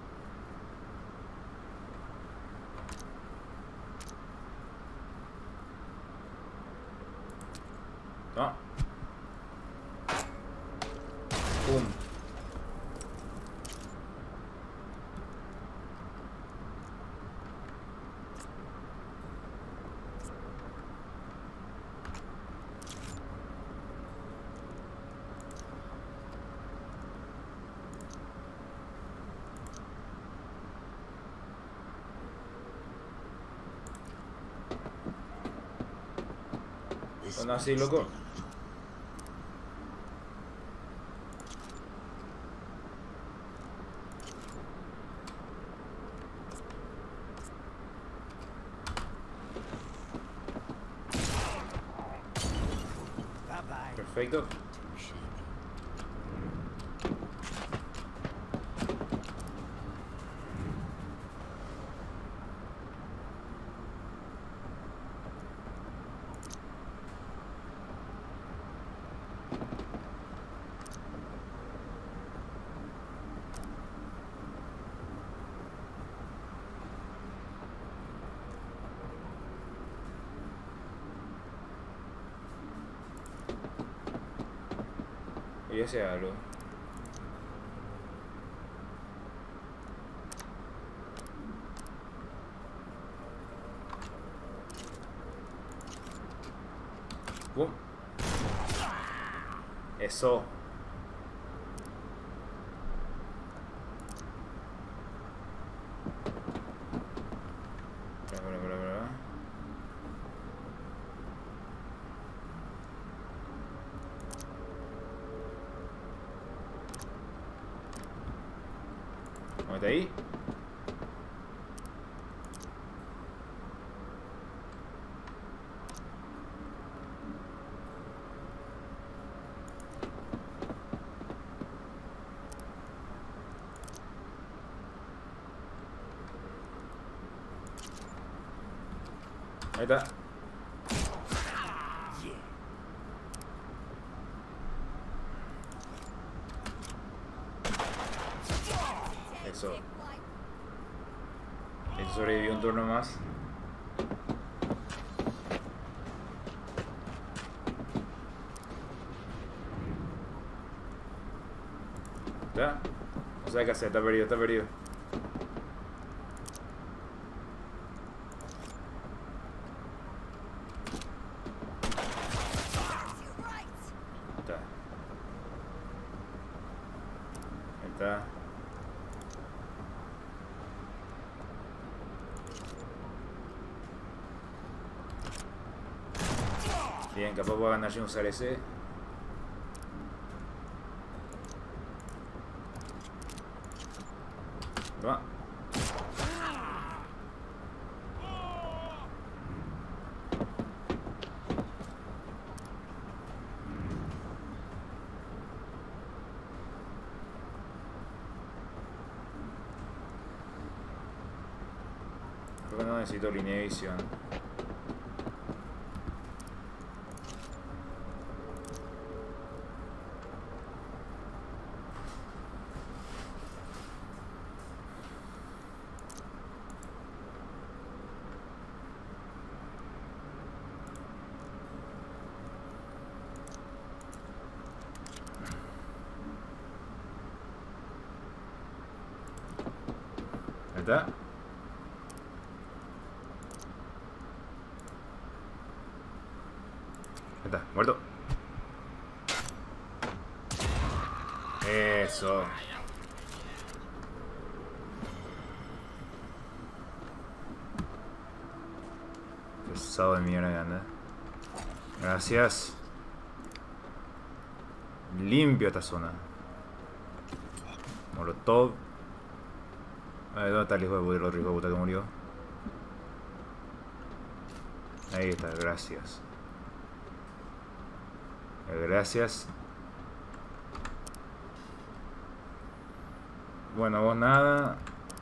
No. Pum. ¿Dónde así, loco? Bye-bye. Perfecto. Y ese algo. ¡Bum! Eso. Bra. Muévete ahí. Ahí está. Eso. Tip like Él sobrevivió un turno más. ¿Ya? No sé qué hacer, está perdido, está perdido. too right. Está. Ahí está. Bien, capaz puedo ganar sin usar ese. Toma. Creo que no necesito línea de visión. Ahí está. Ahí está, muerto. Eso. Pesado de mierda, anda. Gracias. Limpio esta zona. Molotov. A ver, ¿dónde está el hijo de puta que murió? Ahí está, gracias. Gracias. Bueno, vos nada.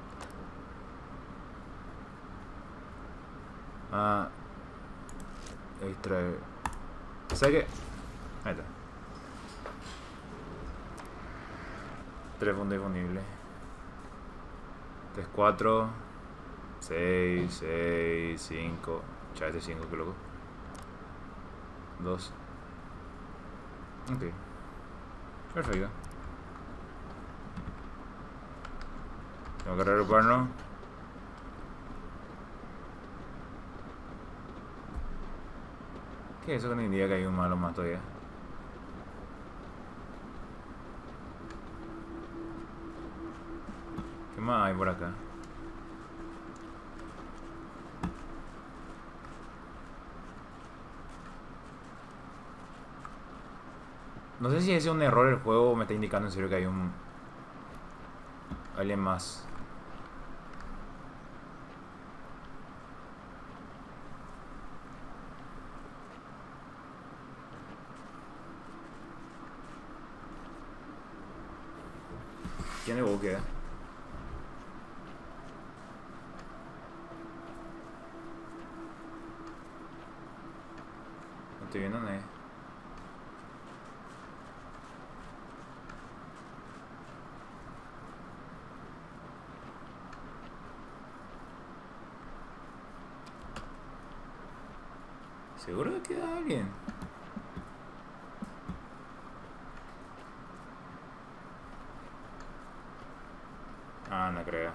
Ah. Extraer. ¿Sabes qué? Ahí está. 3 fondos disponibles. 3, 4, 6, 6, 5. Ya este 5, que loco. 2. Ok. Perfecto. Tengo que reagruparnos. ¿Qué es eso que me indica que hay un malo más todavía? ¿Qué más hay por acá? No sé si es un error el juego o me está indicando en serio que hay un... alguien más. ¿Quién es queda? No estoy viendo nada. ¿Seguro que queda alguien? Ah, no creo.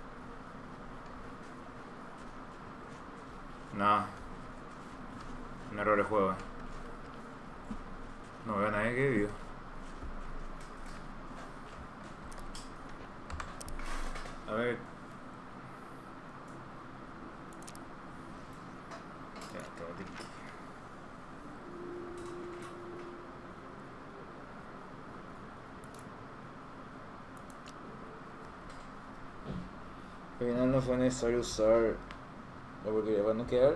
No. Un error de juego. No veo a nadie que vivo. A ver. Ya, tengo aquí. Al final no fue necesario usar la porquería para no quedar.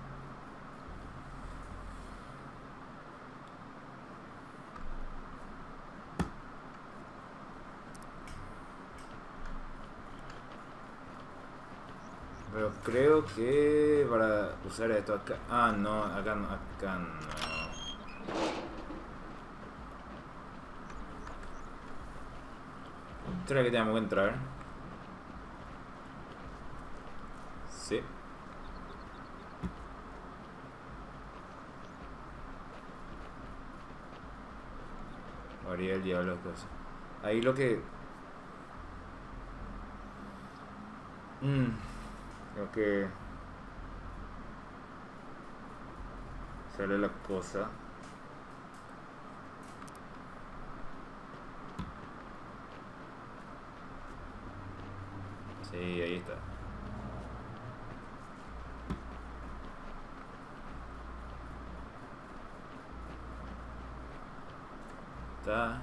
Pero creo que para usar esto acá... Ah, no, acá no, acá no. Esto es la que tenemos que entrar. Sí. Haría el diablo de cosas. Ahí lo que... creo que... sale la cosa. Sí, ahí está. Está.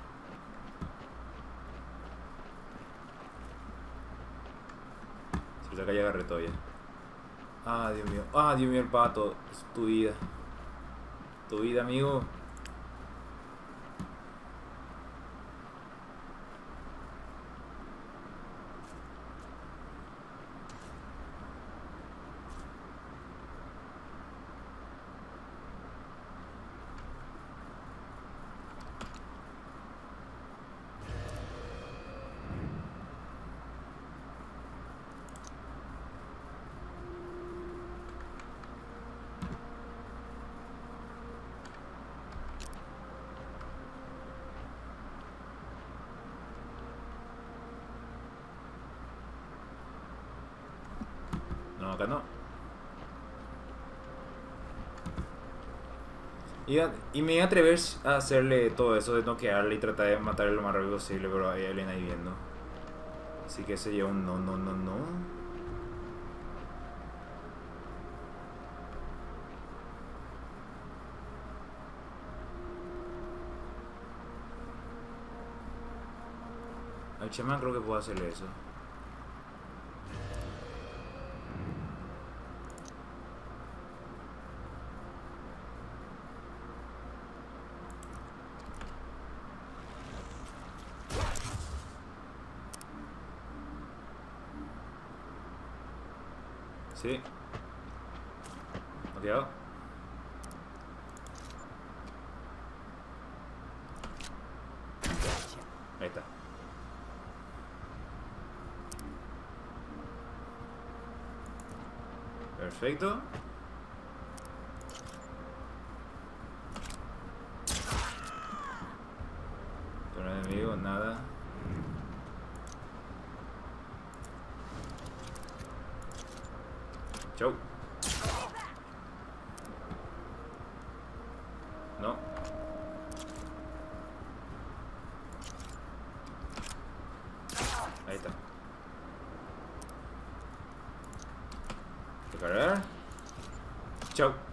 Se saca ya agarré todavía. Ah, Dios mío. Ah, Dios mío, el pato. Es tu vida. Tu vida, amigo. No, acá no. Y me iba a atrever a hacerle todo eso de noquearle y tratar de matarle lo más rápido posible, pero hay alguien ahí viendo. Así que se lleva un no, no, no, no. Al chamán creo que puedo hacerle eso. Sí. ¿Noqueado? Ahí está. Perfecto. Con el enemigo, nada. Chau. No. Ahí está. Recargar. Chau. You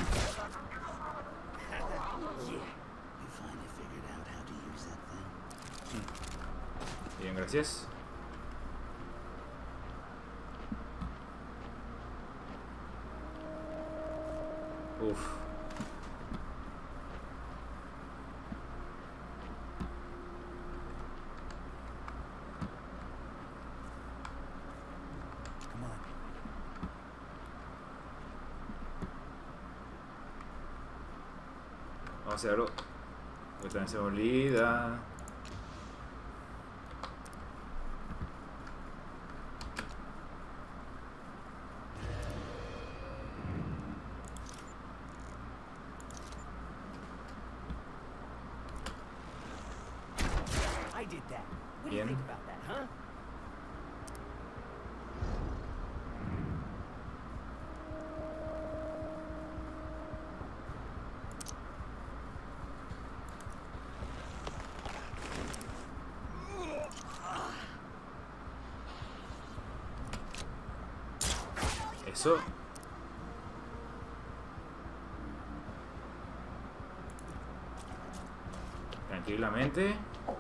finally figured out how to use that thing. Bien, gracias. Uf. Come on. Vamos a hacer algo. Porque también se me olvida. I did that. What do you Bien. think about that, huh? Eso. Tranquilamente.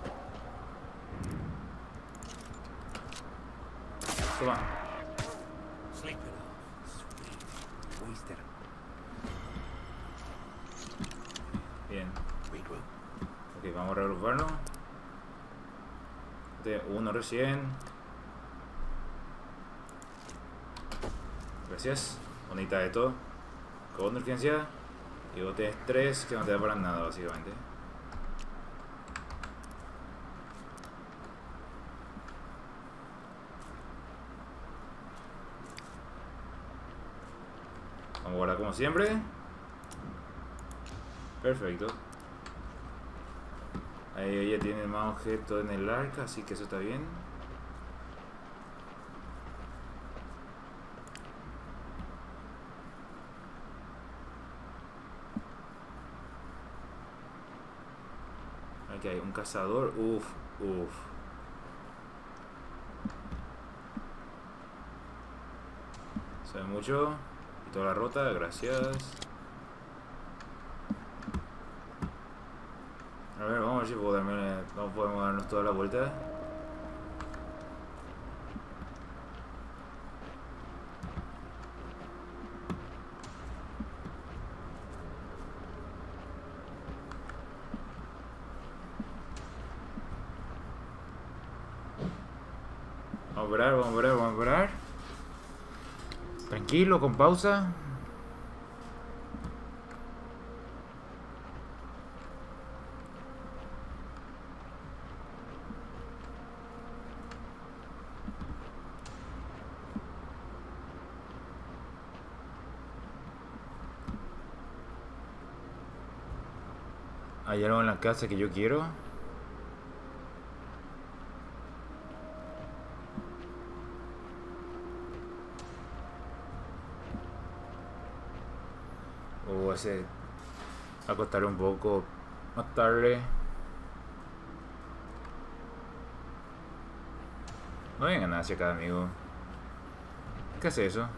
Toma. Sleep it off. Sweet. Wasted him. Bien. Regroup. Ok, vamos a reagruparnos. Uno recién. Gracias. Bonita de todo. Con urgencia. Y vos tenés 3 que no te da para nada, básicamente. guardar como siempre. Perfecto. Ahí ella tiene más objetos en el arca, así que eso está bien. Aquí hay un cazador. Uf, uf. Se ve mucho. Y toda la rota, gracias. A ver, vamos a ver si no podemos darnos toda la vuelta. Vamos a operar, vamos a operar, vamos a operar. Tranquilo, con pausa. Hay algo en la casa que yo quiero. O ese acostarle un poco más tarde. No vengan hacia acá, amigo. ¿Qué hace eso?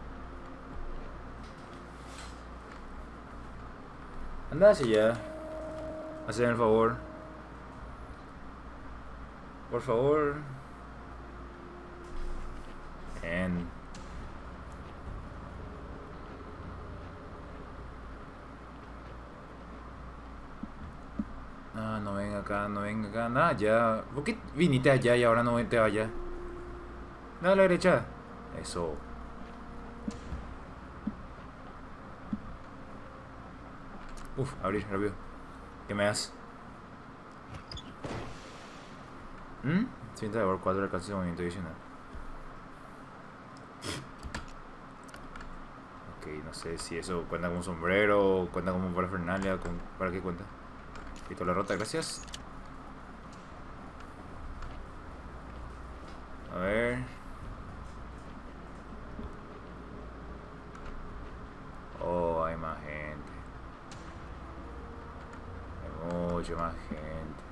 Anda hacia allá. Hacen el favor. Por favor. Bien. Ah, no venga acá, no venga acá. Nada, ya. ¿Por qué viniste allá y ahora no te allá? Nada a la derecha. Eso. Uf, abrir rápido. ¿Qué me das? Sienta de 4 alcance de movimiento adicional. Ok, no sé si eso cuenta como sombrero, cuenta como parafernalia, ¿para qué cuenta? Quito la rota, gracias. A ver. Oh, hay más gente. Hay mucha más gente.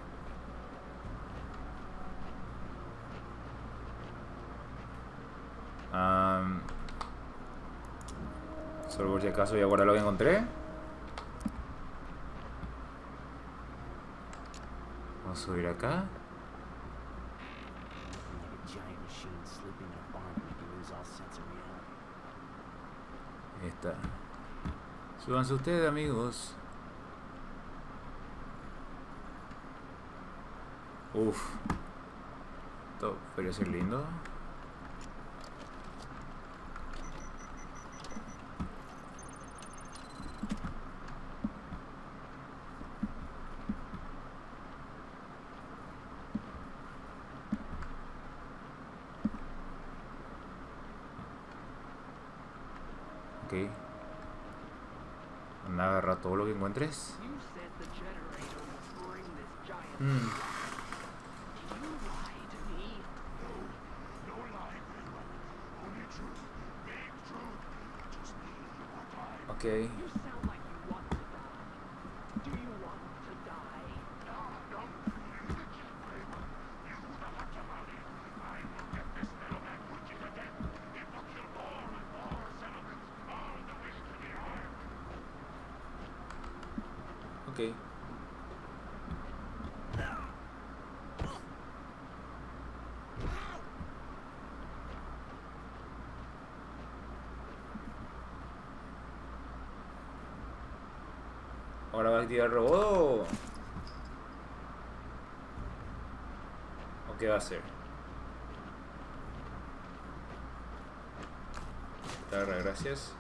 Solo por si acaso voy a guardar lo que encontré. Vamos a subir acá. Ahí está. Súbanse ustedes, amigos. Uf. Esto podría ser lindo. Ok. Anda, agarra todo lo que encuentres. You said the generator would bring this giant Mm. Did you lie to me? No lie, Grandma. Only truth. Big truth. Just me or die. Ok. You sound like you want to die. Do you want to die? No, no. You can't, Grandma. You don't have to worry. I will get this middleman put you to death. It will kill more and more settlements all the way to the ark. Ok. Ahora va a activar el robot. ¿O qué va a hacer? Gracias.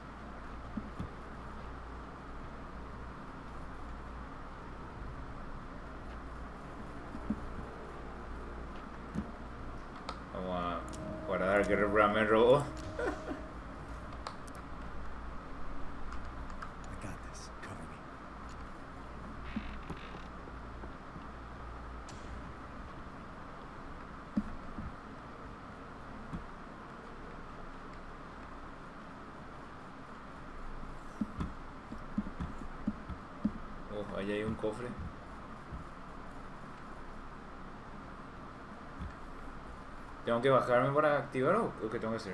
Vamos a guardar que reprograme el robot. Vaya, hay un cofre. ¿Tengo que bajarme para activar o qué tengo que hacer?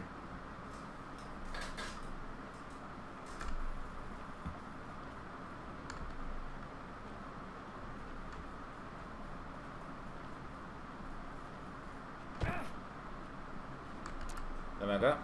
Dame acá.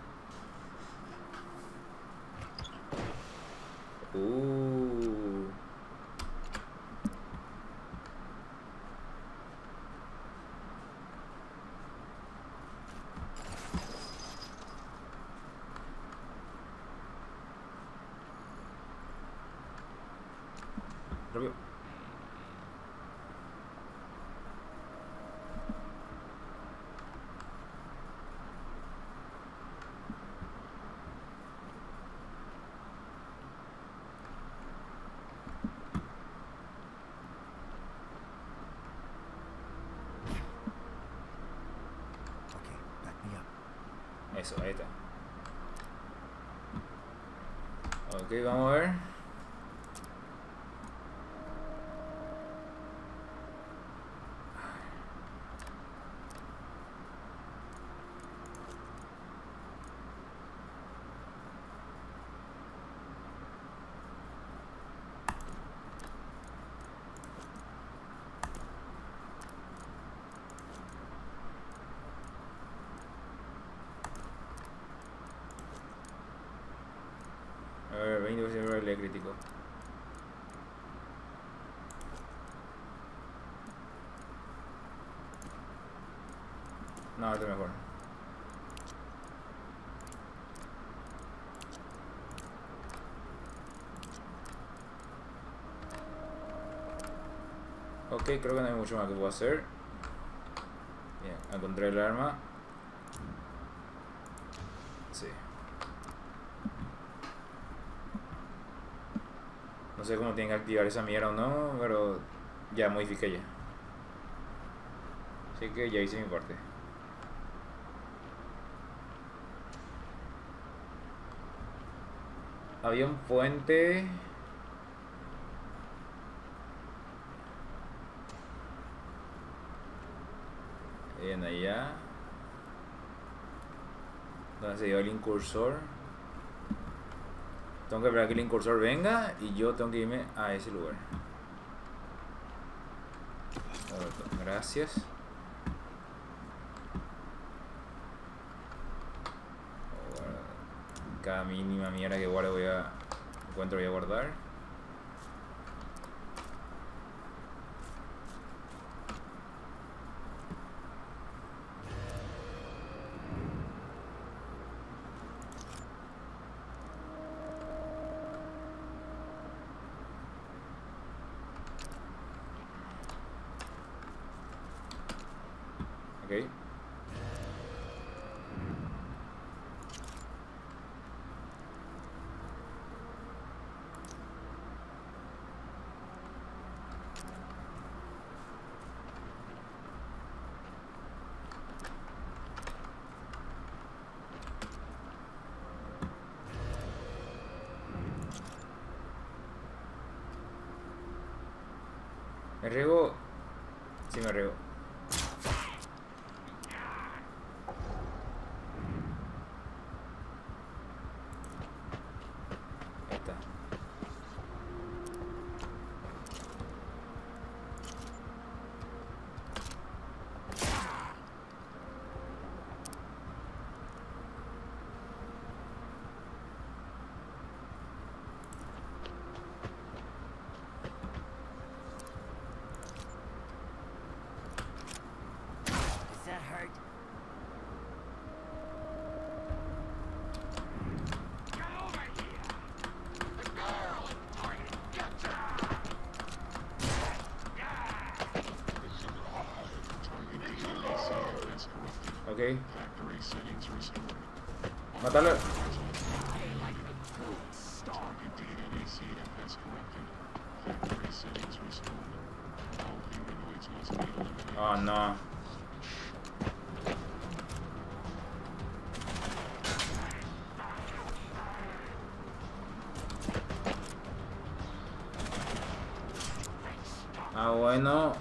Rápido. Okay, back me up. Eso, ahí está. Ok, vamos a ver. A ver, 20% de probabilidad crítico. No, este es mejor. Ok, creo que no hay mucho más que puedo hacer. Bien, encontré el arma. Sí. No sé cómo tienen que activar esa mierda o no, pero ya modifiqué ya. Así que ya hice mi parte. Había un puente. Bien, allá. Donde se dio el incursor. Tengo que esperar que el incursor venga y yo tengo que irme a ese lugar. Gracias. Cada mínima mierda que guarde voy a guardar. Ok. ¿Me riego? Sí, me riego. Ahí está. Does that hurt? Get over here! The girl is pointing! Gotcha! Ok. Mátalo. Oh no. Ah, bueno.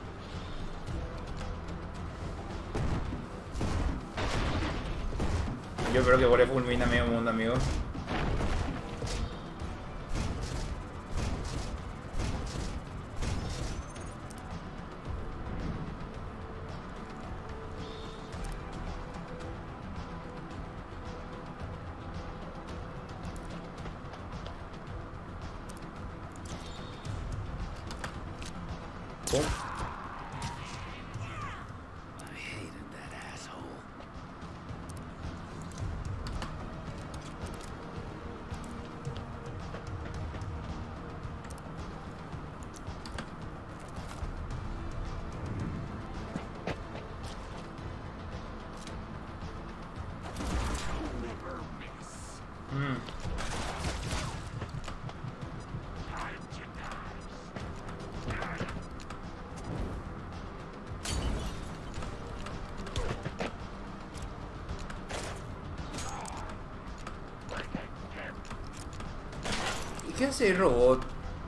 Yo creo que Gore fulmina medio mundo, amigo. Pum. I hated that asshole. Mm. ¿Y qué hace el robot?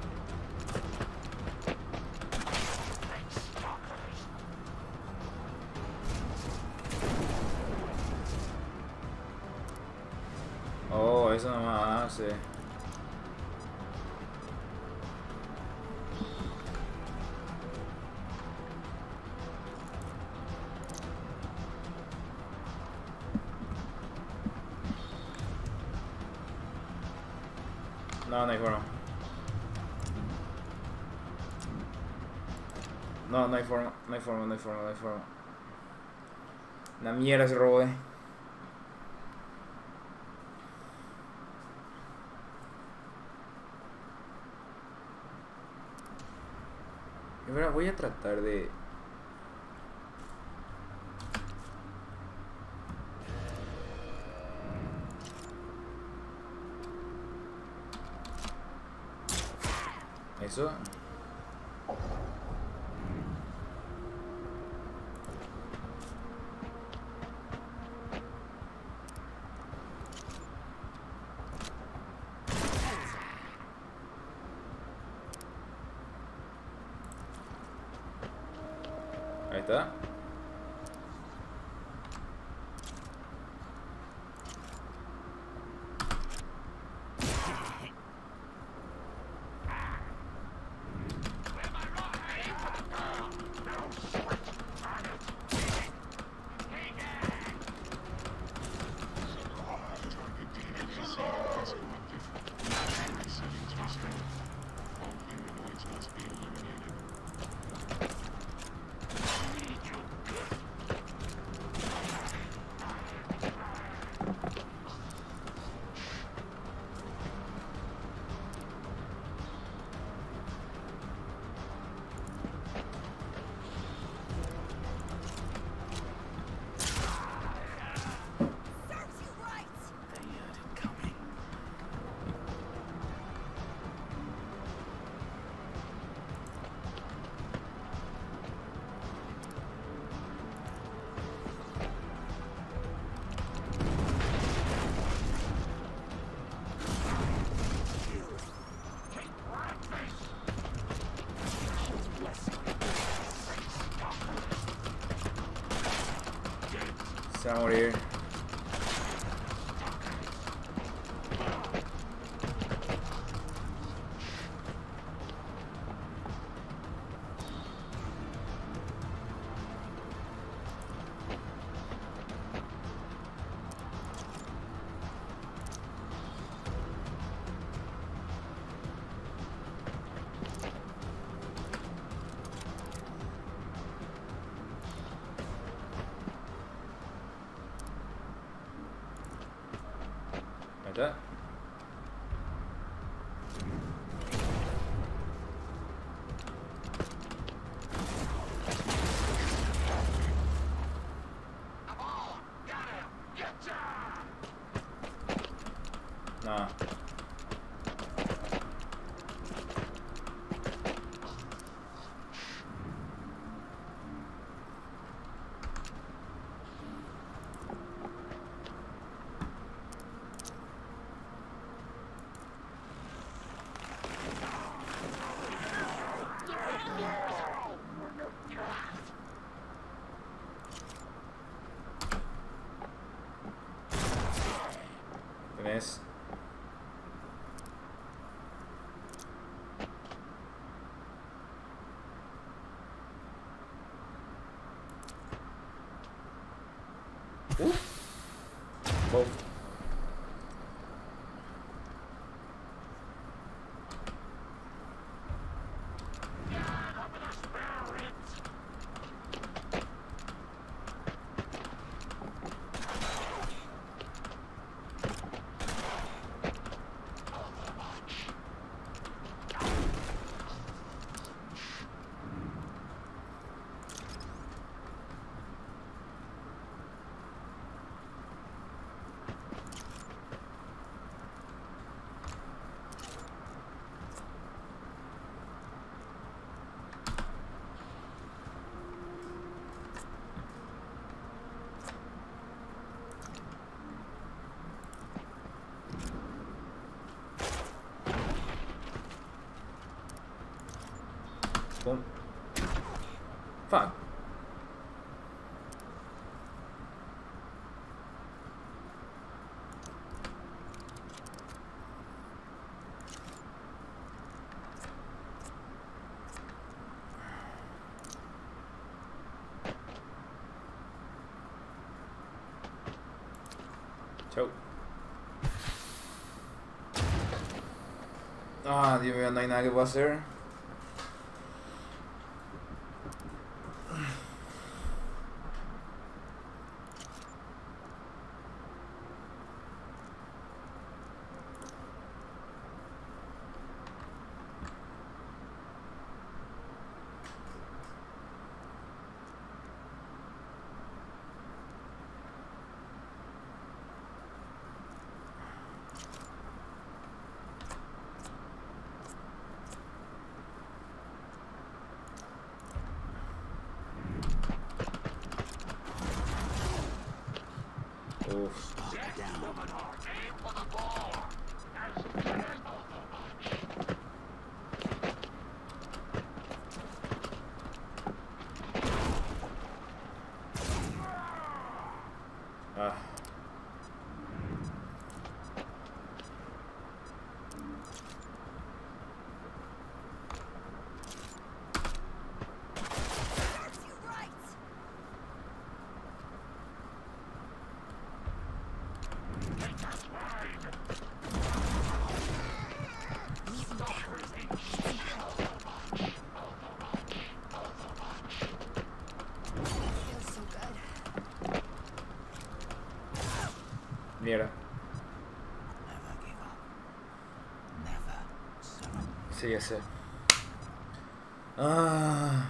Oh, eso nomás hace. No, no hay forma. No, no hay forma, no hay forma, no hay forma, no hay forma. Una mierda ese robot, Y ahora voy a tratar de... Eso. Ahí está. Serves you right! They had it coming. Se va a morir. Ahí está. No. Both. Boom. Fuck. Chau. Ah, Dios mío, no hay nada que pueda hacer. Uf. Ah. Serves you right. Feels so good. Mierda. Never give up. Never surrender. Sí, ya sé. Ah.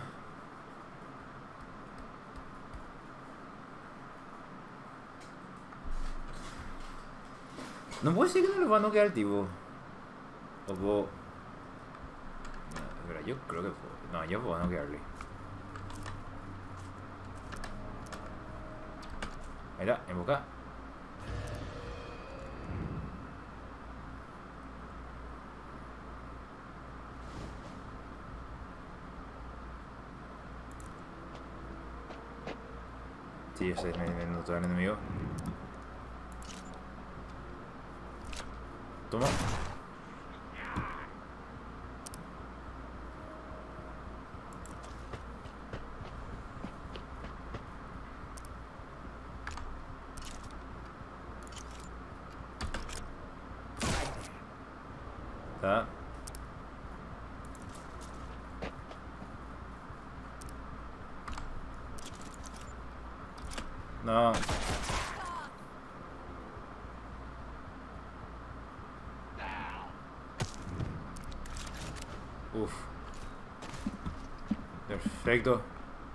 No puedo decir que no lo van a quedar tipo. O puedo. No, pero yo creo que puedo. No, yo puedo no quedarle. Ahí está, invoca. Sí, yo sé, me notó el enemigo. Toma. Está. No. Uf. Perfecto.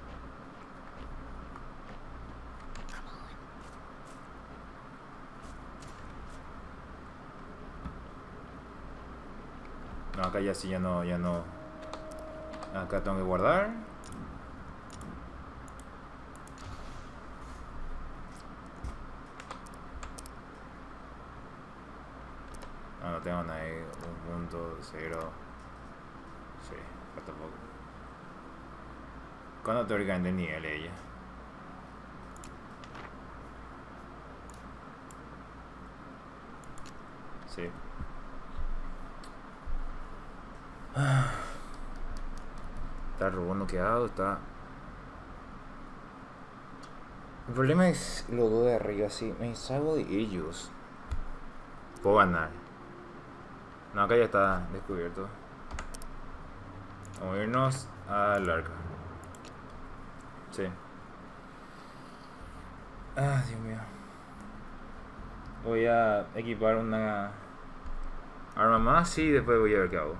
No, acá ya sí, ya no. Acá tengo que guardar. No tengo nada ahí. 1.0. Sí, falta poco. ¿Cuándo teóricamente el nivel ella? Sí. Está el robot noqueado, está. El problema es los dos de arriba, si me salgo de ellos. Puedo ganar. No, acá ya está descubierto. Vamos a irnos al arca. Sí. Ah, Dios mío. Voy a equipar una arma más y después voy a ver qué hago.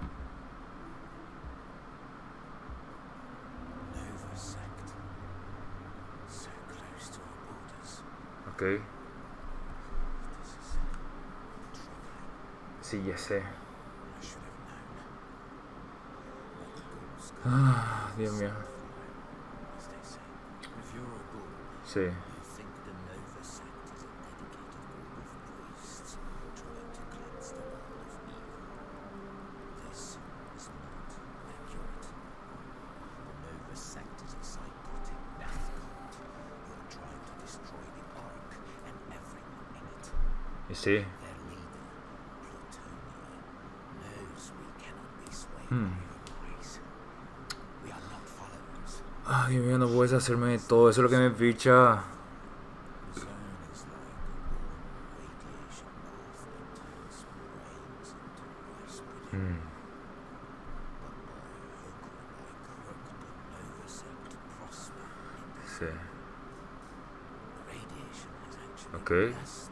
Nova sect. So close to our borders. Ok. This is troubling. Sí, ya sé. I should have known. Let the ghouls go. Ah, Dios mío. As they say. If you're a ghoul, Sí. you think the Nova sect is a dedicated group of priests trying to cleanse the world of evil. This is not accurate. The Nova sect is a psychotic death cult who are trying to destroy the Ark and everyone in it. Y sí. Their leader, Plutonia, knows we cannot be swayed Hmm. by your lies. We are not followers. Ah, Dios mío, no puedes hacerme de todo. Eso es lo que me picha. The zone is like a warm radiation bath that turns some brains into rice pudding. But by hook or by crook, the Nova sect prosper in this. Sí. The radiation has actually Okay. blessed,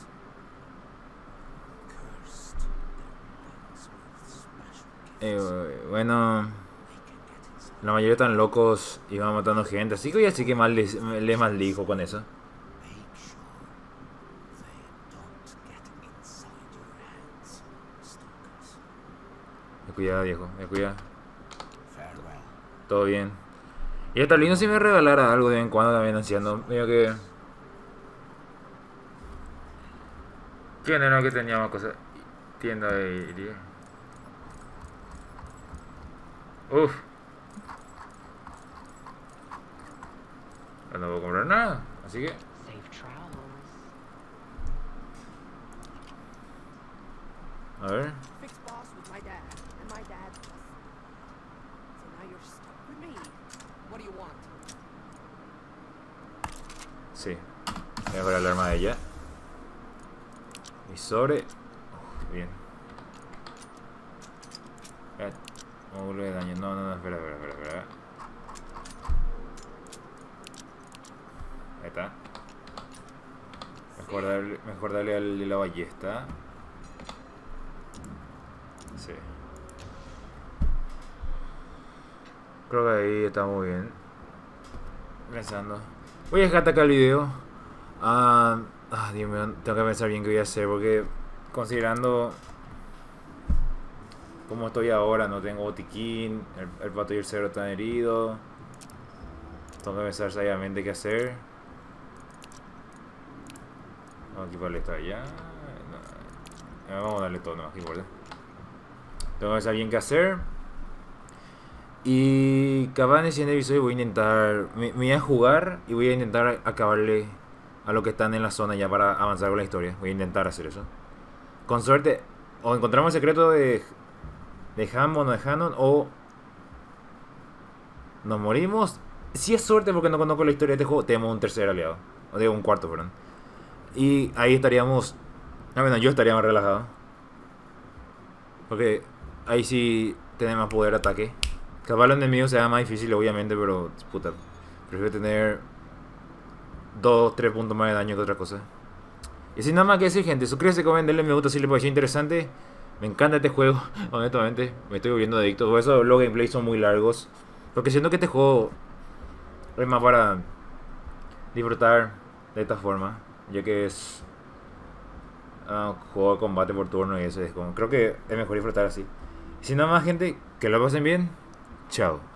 cursed their minds with special gifts. Bueno, They can get inside. la mayoría están locos y van matando gente. Así que ya sí que mal le maldijo con eso. Make sure they don't get inside your heads, stalkers. Me cuida, viejo. Me cuida. Farewell. Todo bien. Y hasta lindo si me regalara algo de vez en cuando también haciendo. Medio que... ¿Quién era que tenía más cosas? Tienda de iría. Uf. No puedo comprar nada. Así que... Safe travels. A ver. Fixed boss with my dad, and my dad was. So now you're stuck with me. What do you want? Sí. Voy a mejorar el arma de ella. Y sobre... bien. Módulo de daño. No, espera. Ahí está. Mejor darle al de la ballesta. Sí. Creo que ahí está muy bien. Pensando. Voy a dejar acá el video. Dios mío, tengo que pensar bien qué voy a hacer porque considerando cómo estoy ahora, no tengo botiquín, el pato y el cerdo están heridos. Tengo que pensar sabiamente qué hacer. Vamos a equiparle esto allá. No. Vamos a darle todo, no, aquí importa. Tengo que pensar bien qué hacer. Y capaz en el siguiente episodio voy a intentar... Me voy a jugar y voy a intentar acabarle a lo que están en la zona ya para avanzar con la historia. Voy a intentar hacer eso. Con suerte, o encontramos el secreto de Hammond o de Hannon, o nos morimos. Si es suerte porque no conozco la historia de este juego, tenemos un tercer aliado. O digo, un cuarto, perdón. Y ahí estaríamos... bueno, yo estaría más relajado. Porque ahí sí tenemos más poder de ataque. Capaz los enemigos sea más difícil, obviamente, pero... puta, prefiero tener 2-3 puntos más de daño que otra cosa. Y sin nada más que decir, gente, suscríbete, comenten, denle me gusta si les pareció interesante. Me encanta este juego, honestamente. Me estoy volviendo adicto. Por eso los gameplays son muy largos. Porque siento que este juego es más para disfrutar de esta forma. Ya que es un juego de combate por turno y eso es como... creo que es mejor disfrutar así. Y sin nada más, gente, que lo pasen bien. Chao.